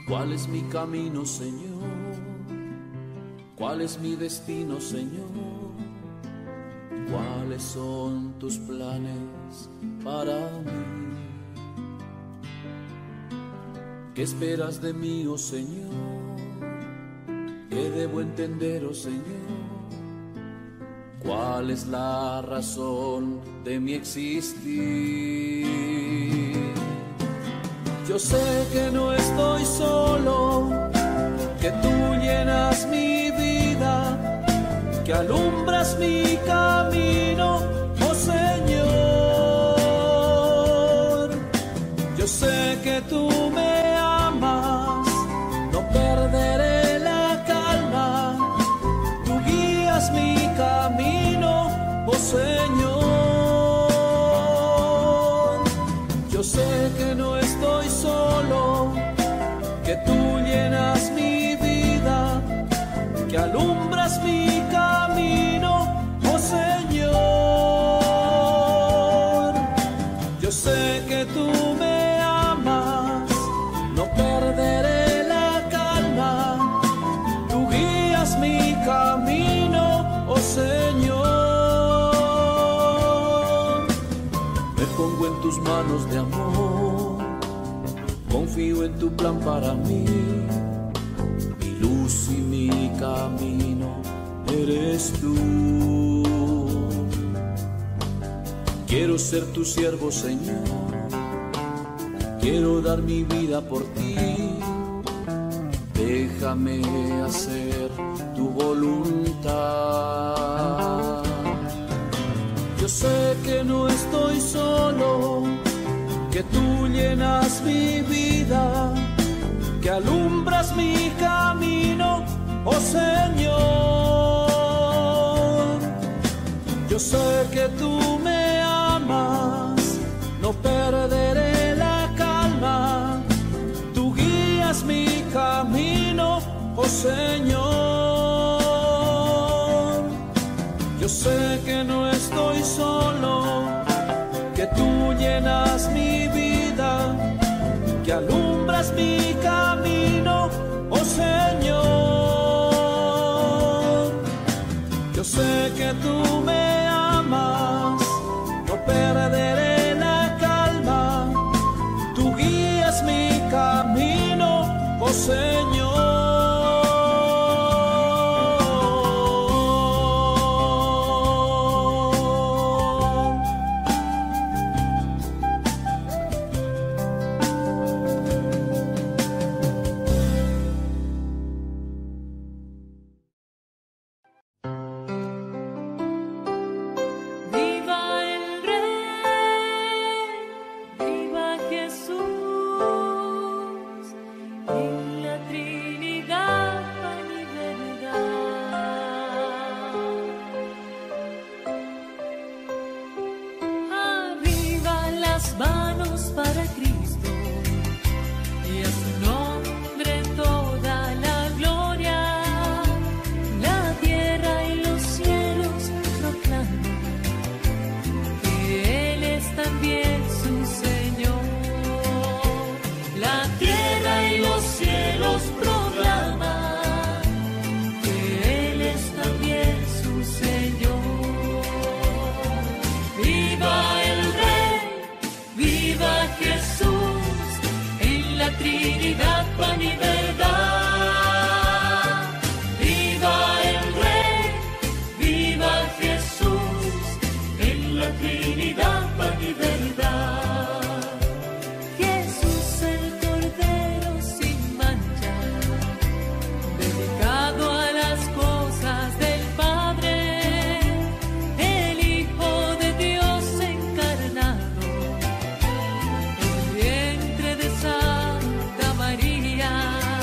¿Cuál es mi camino, Señor? ¿Cuál es mi destino, Señor? ¿Cuáles son tus planes para mí? ¿Qué esperas de mí, oh Señor? ¿Qué debo entender, oh Señor? ¿Cuál es la razón de mi existir? Yo sé que no estoy solo, que tú llenas mi vida, que alumbras mi camino, oh Señor. Yo sé que tú me amas, no perderé la calma, tú guías mi camino, oh Señor. Yo sé que no estoy solo, que tú llenas mi vida, que alumbras mi camino, oh Señor. Yo sé que tú me amas, no perderé la calma, tú guías mi camino, oh Señor. Me pongo en tus manos de amor, confío en tu plan para mí. Mi luz y mi camino eres tú. Quiero ser tu siervo, Señor. Quiero dar mi vida por ti. Déjame hacer tu voluntad. Yo sé que no estoy solo, que tú llenas mi vida, que alumbras mi camino, oh Señor. Yo sé que tú me amas, no perderé la calma, tú guías mi camino, oh Señor. Yo sé que no estoy solo, que tú llenas mi vida, que alumbras mi camino, oh Señor. Yo sé que tú me amas, no perderé la calma, tú guías mi camino, oh Señor. María.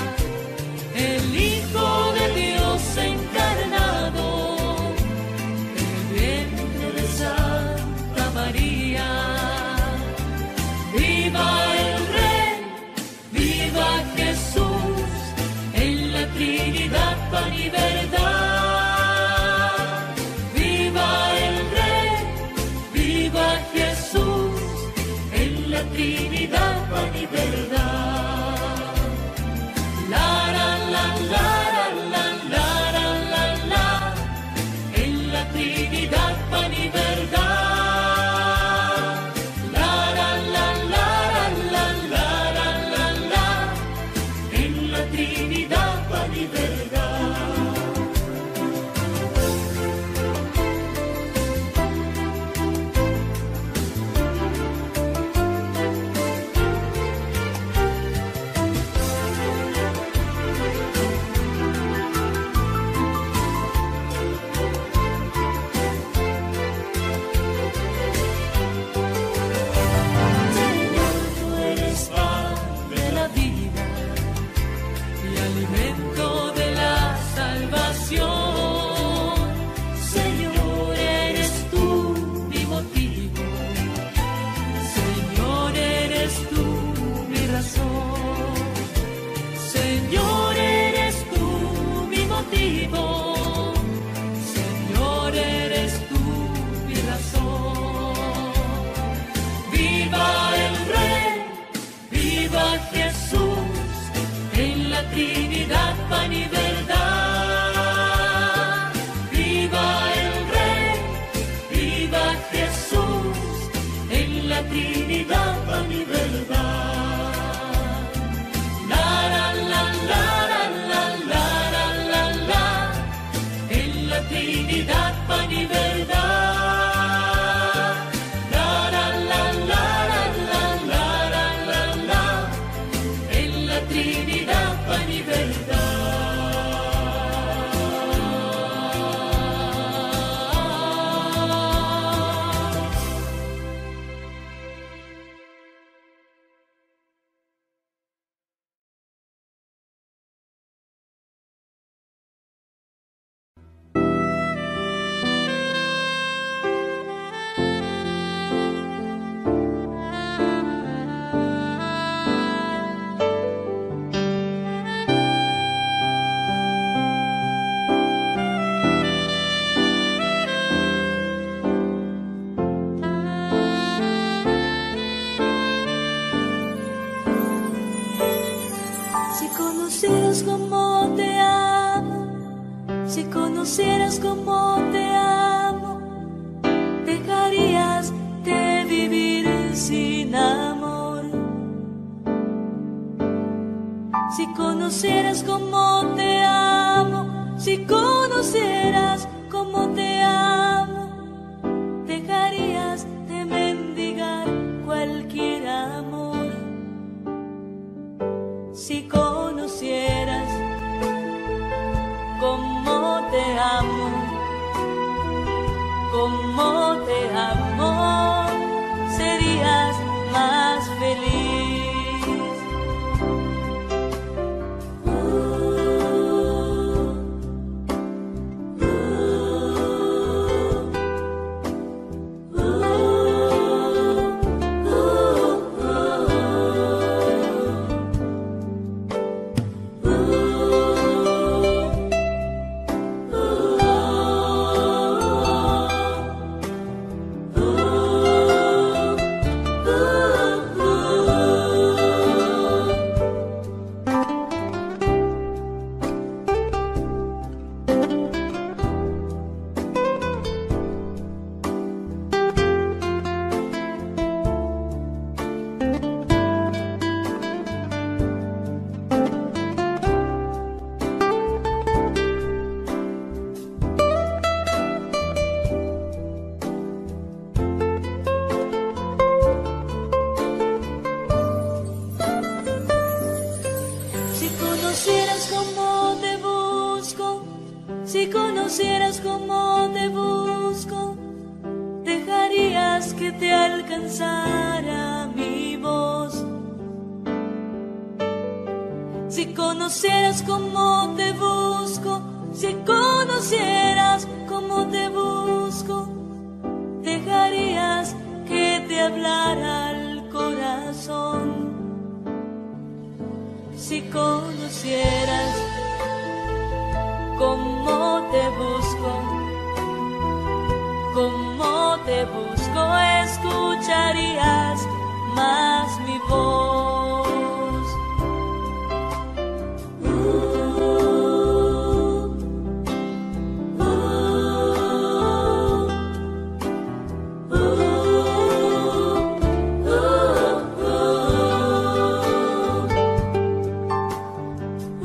Trinidad, pan y verdad. Viva el Rey, viva Jesús, en la Trinidad, pan y verdad. La, la, la, la, la, la, la, la, la, en la Trinidad, pan y verdad. La, la, la, la, la, la, la, la, la, en la Trinidad, pan y verdad. Si conocieras cómo te amo, si conocieras cómo te amo, dejarías de vivir sin amor. Si conocieras cómo te amo, si conocieras cómo te amo, dejarías de mendigar cualquier amor. Si conocieras cómo te amo, cómo te amo, serías más feliz. Si conocieras cómo te busco, dejarías que te alcanzara mi voz. Si conocieras cómo te busco, si conocieras cómo te busco, dejarías que te hablara al corazón. Si conocieras cómo te busco, cómo te busco, escucharías más mi voz. Uh, uh, uh, uh, uh, uh,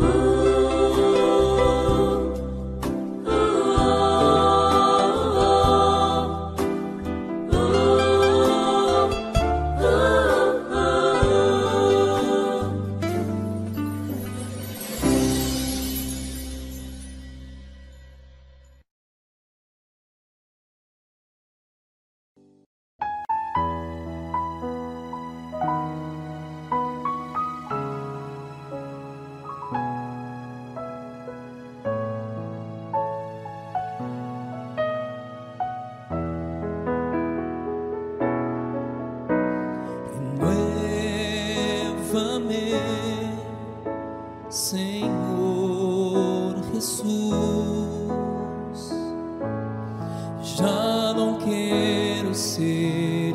Senhor Jesus, já não quero ser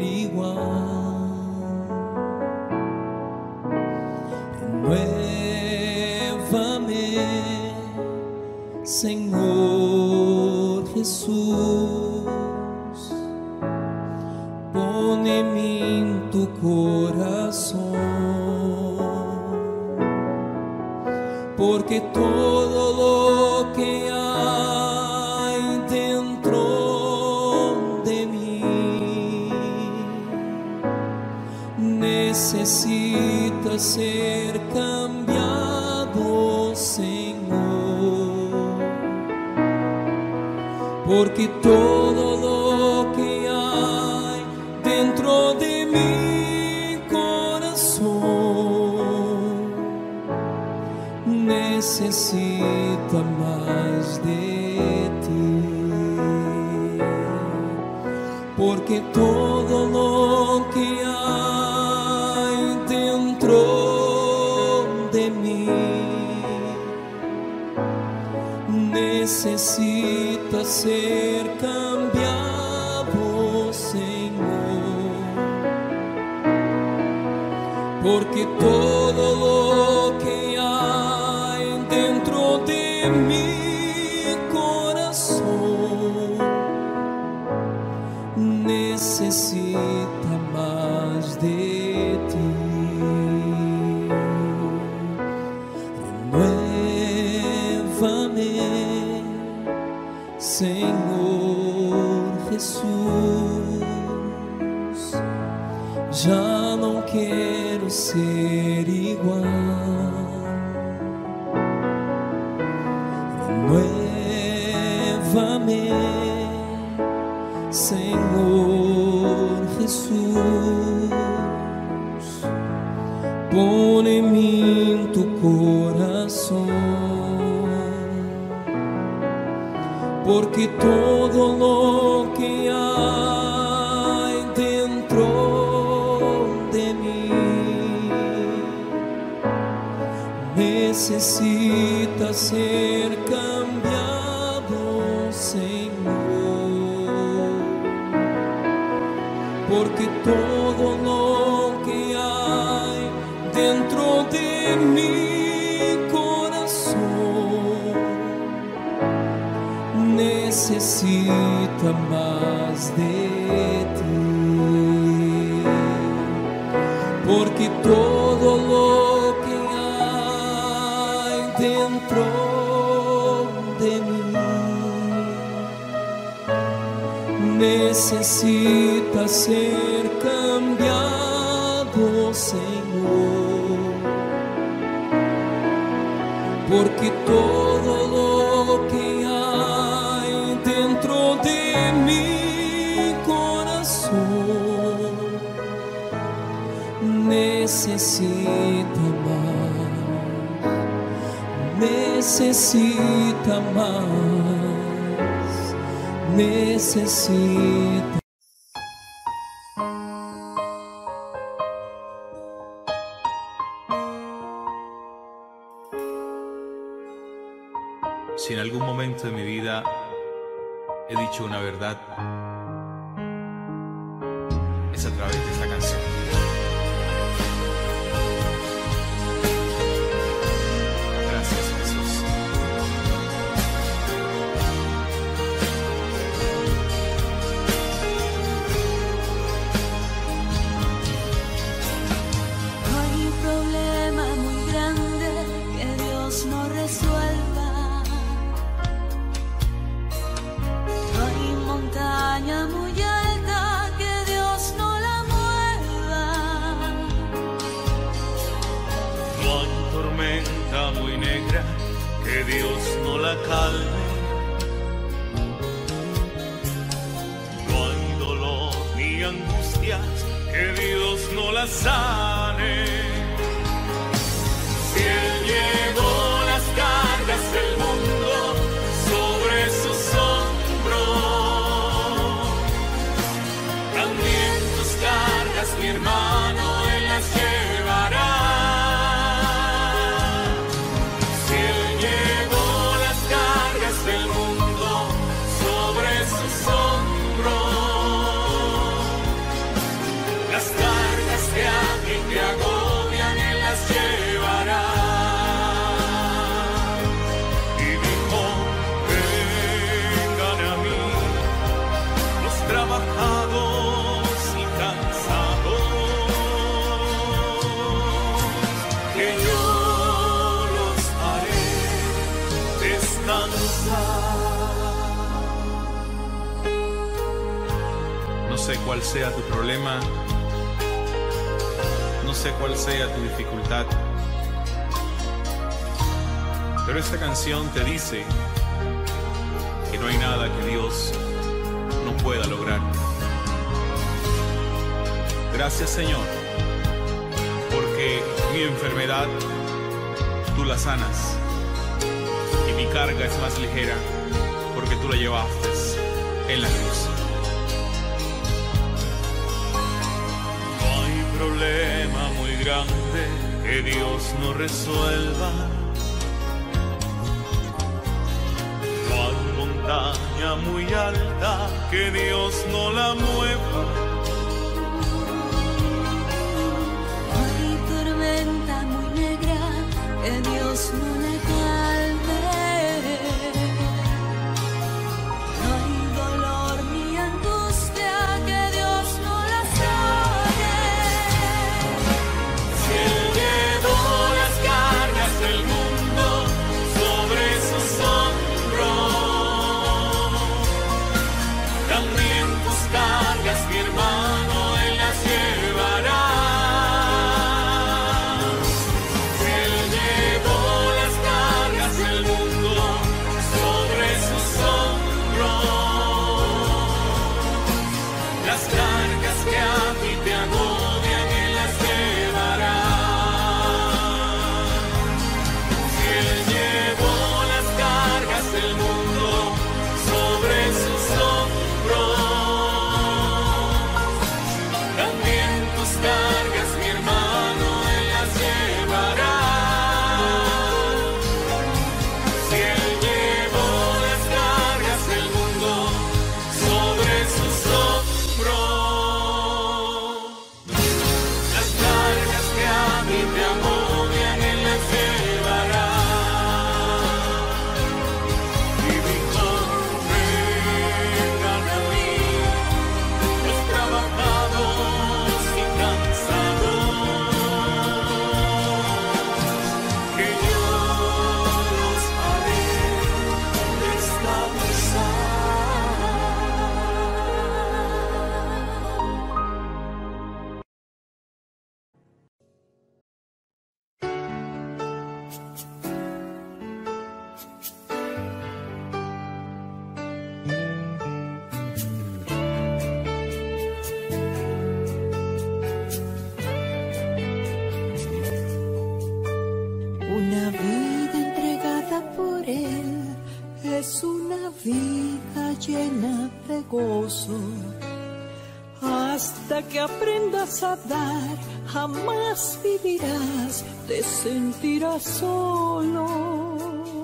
igual. Renueva Señor Jesús, pon en mí tu corazón, porque todo lo que hay dentro de mí necesita ser cambiado, Señor, porque todo lo que hay dentro de mi corazón necesita más de ti, porque todo lo que hay dentro de mí necesita ser cambiado, Señor, porque todo lo que hay dentro de mi corazón necesita más de ti. Renuévame, Señor Jesús, ya no quiero ser igual. Renuévame, Señor Jesús, pon en mí tu corazón, porque todo lo que hay dentro de mí necesita ser cambiado, Señor, porque todo lo que hay dentro de mi corazón necesita más de ti, porque todo lo que hay dentro de mí necesita ser cambiado, Señor, porque todo lo que hay dentro de mi corazón necesita más, necesita más, necesita. Si en algún momento de mi vida he dicho una verdad, es a través de esta canción. Gracias, Jesús. Hay un problema muy grande que Dios no resuelva. Hay montaña muy alta que Dios no la mueva. No hay tormenta muy negra que Dios no la calme. No hay dolor ni angustias que Dios no la sane. Si Él llevó las cargas del mundo sobre sus hombros, también tus cargas, mi hermano, Él las llevará. Si Él llevó las cargas del mundo sobre sus hombros, las cargas de alguien que agota sé cuál sea tu problema, no sé cuál sea tu dificultad, pero esta canción te dice que no hay nada que Dios no pueda lograr. Gracias, Señor, porque mi enfermedad tú la sanas y mi carga es más ligera porque tú la llevaste en la cruz. No hay problema muy grande que Dios no resuelva. No hay montaña muy alta que Dios no la mueva. No hay tormenta muy negra que Dios no le calme. No hay dolor ni angustia que Dios no la saque. Si Él llevó las cargas del mundo sobre sus hombros, también tus cargas, mi hermano, Él las llevará. Si Él llevó las cargas del mundo sobre sus hombros, las cargas que a ti te agobian, Él las llevará. Si Él llevó las cargas del mundo sobre sus hombros, también tus cargas, mi hermano, Él las llevará. Si Él llevó las cargas del mundo sobre sus hombros, las cargas que a mí te agobian, Él las llevará. Y dijo, vengan a mí, los trabajados y cansados, que yo los haré descansar. Una vida entregada por Él es una vida llena de gozo. Hasta que aprendas a dar, jamás vivirás, te sentirás solo.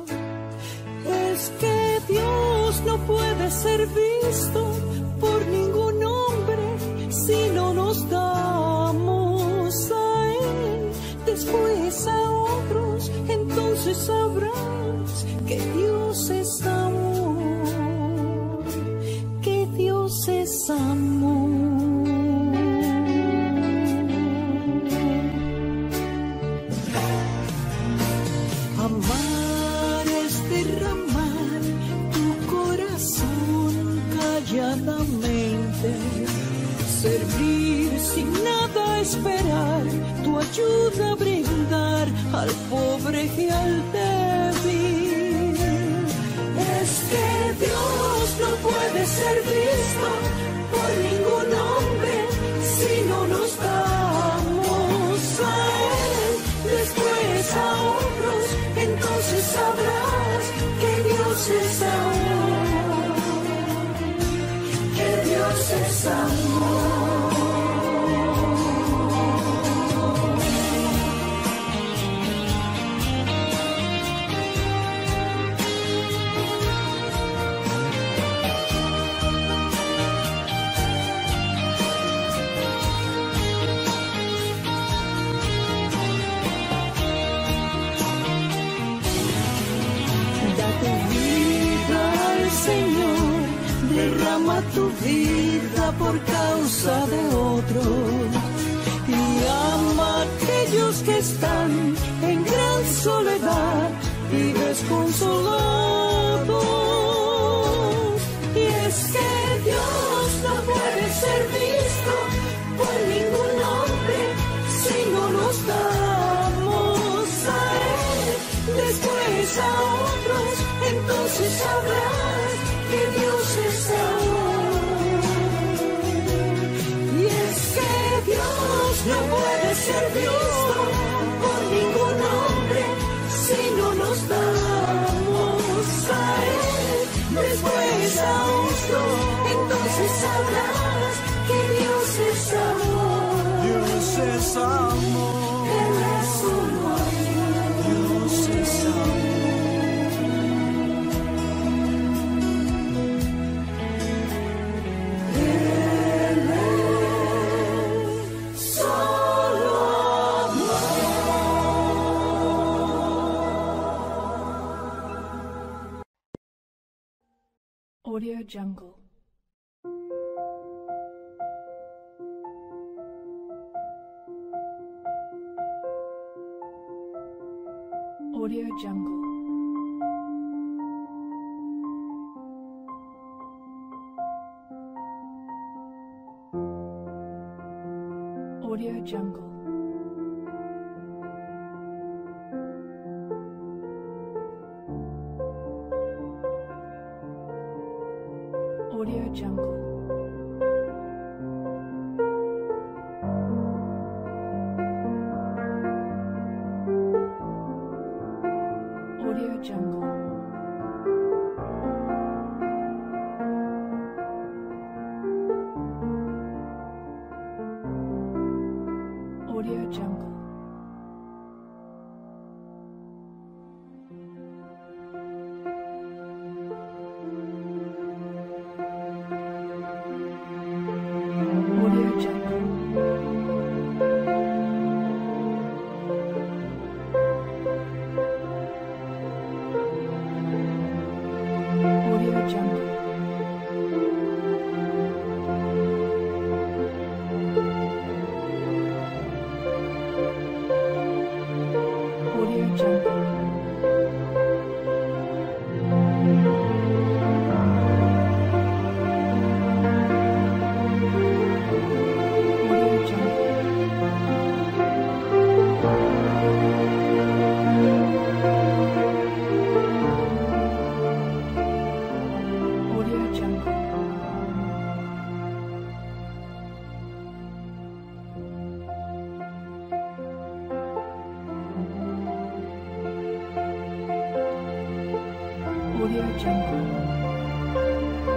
Es que Dios no puede ser visto por ningún hombre si no nos damos a Él, después a otros, entonces sabrás que Dios es amor, que Dios es amor. Amar es derramar tu corazón calladamente, servir sin nada esperar, tu ayuda brindar al pobre y al débil. Es que Dios no puede ser visto por ningún hombre si no nos damos a Él, después a otros, entonces sabrás que Dios es amor, que Dios es amor. Derrama tu vida por causa de otros y ama a aquellos que están en gran soledad y desconsolados. Y es que Dios no puede ser entonces sabrás que Dios es amor. Y es que Dios no puede ser visto por ningún hombre si no nos damos a Él. Después a esto, entonces sabrás que Dios es amor. Dios es amor. Él es solo amor. Dios es amor. Él es solo amor. Audio Jungle. Audio Jungle. Audio Jungle. Audio Jungle. Audio Jungle. Audio Jungle. Audio Jungle. Audio Jungle. Audio Jungle. Audio Jungle. Audio Jungle. Audio Jungle.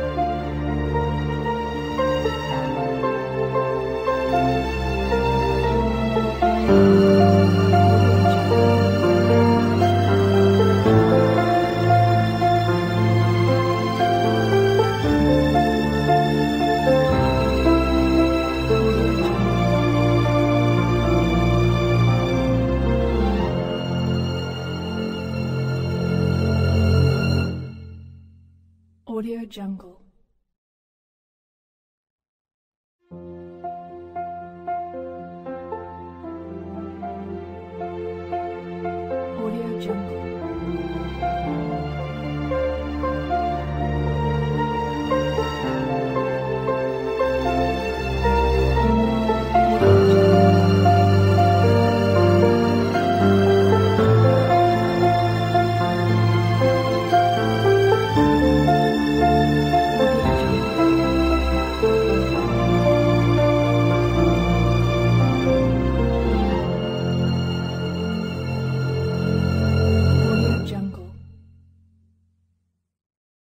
Audio Jungle. Audio Jungle.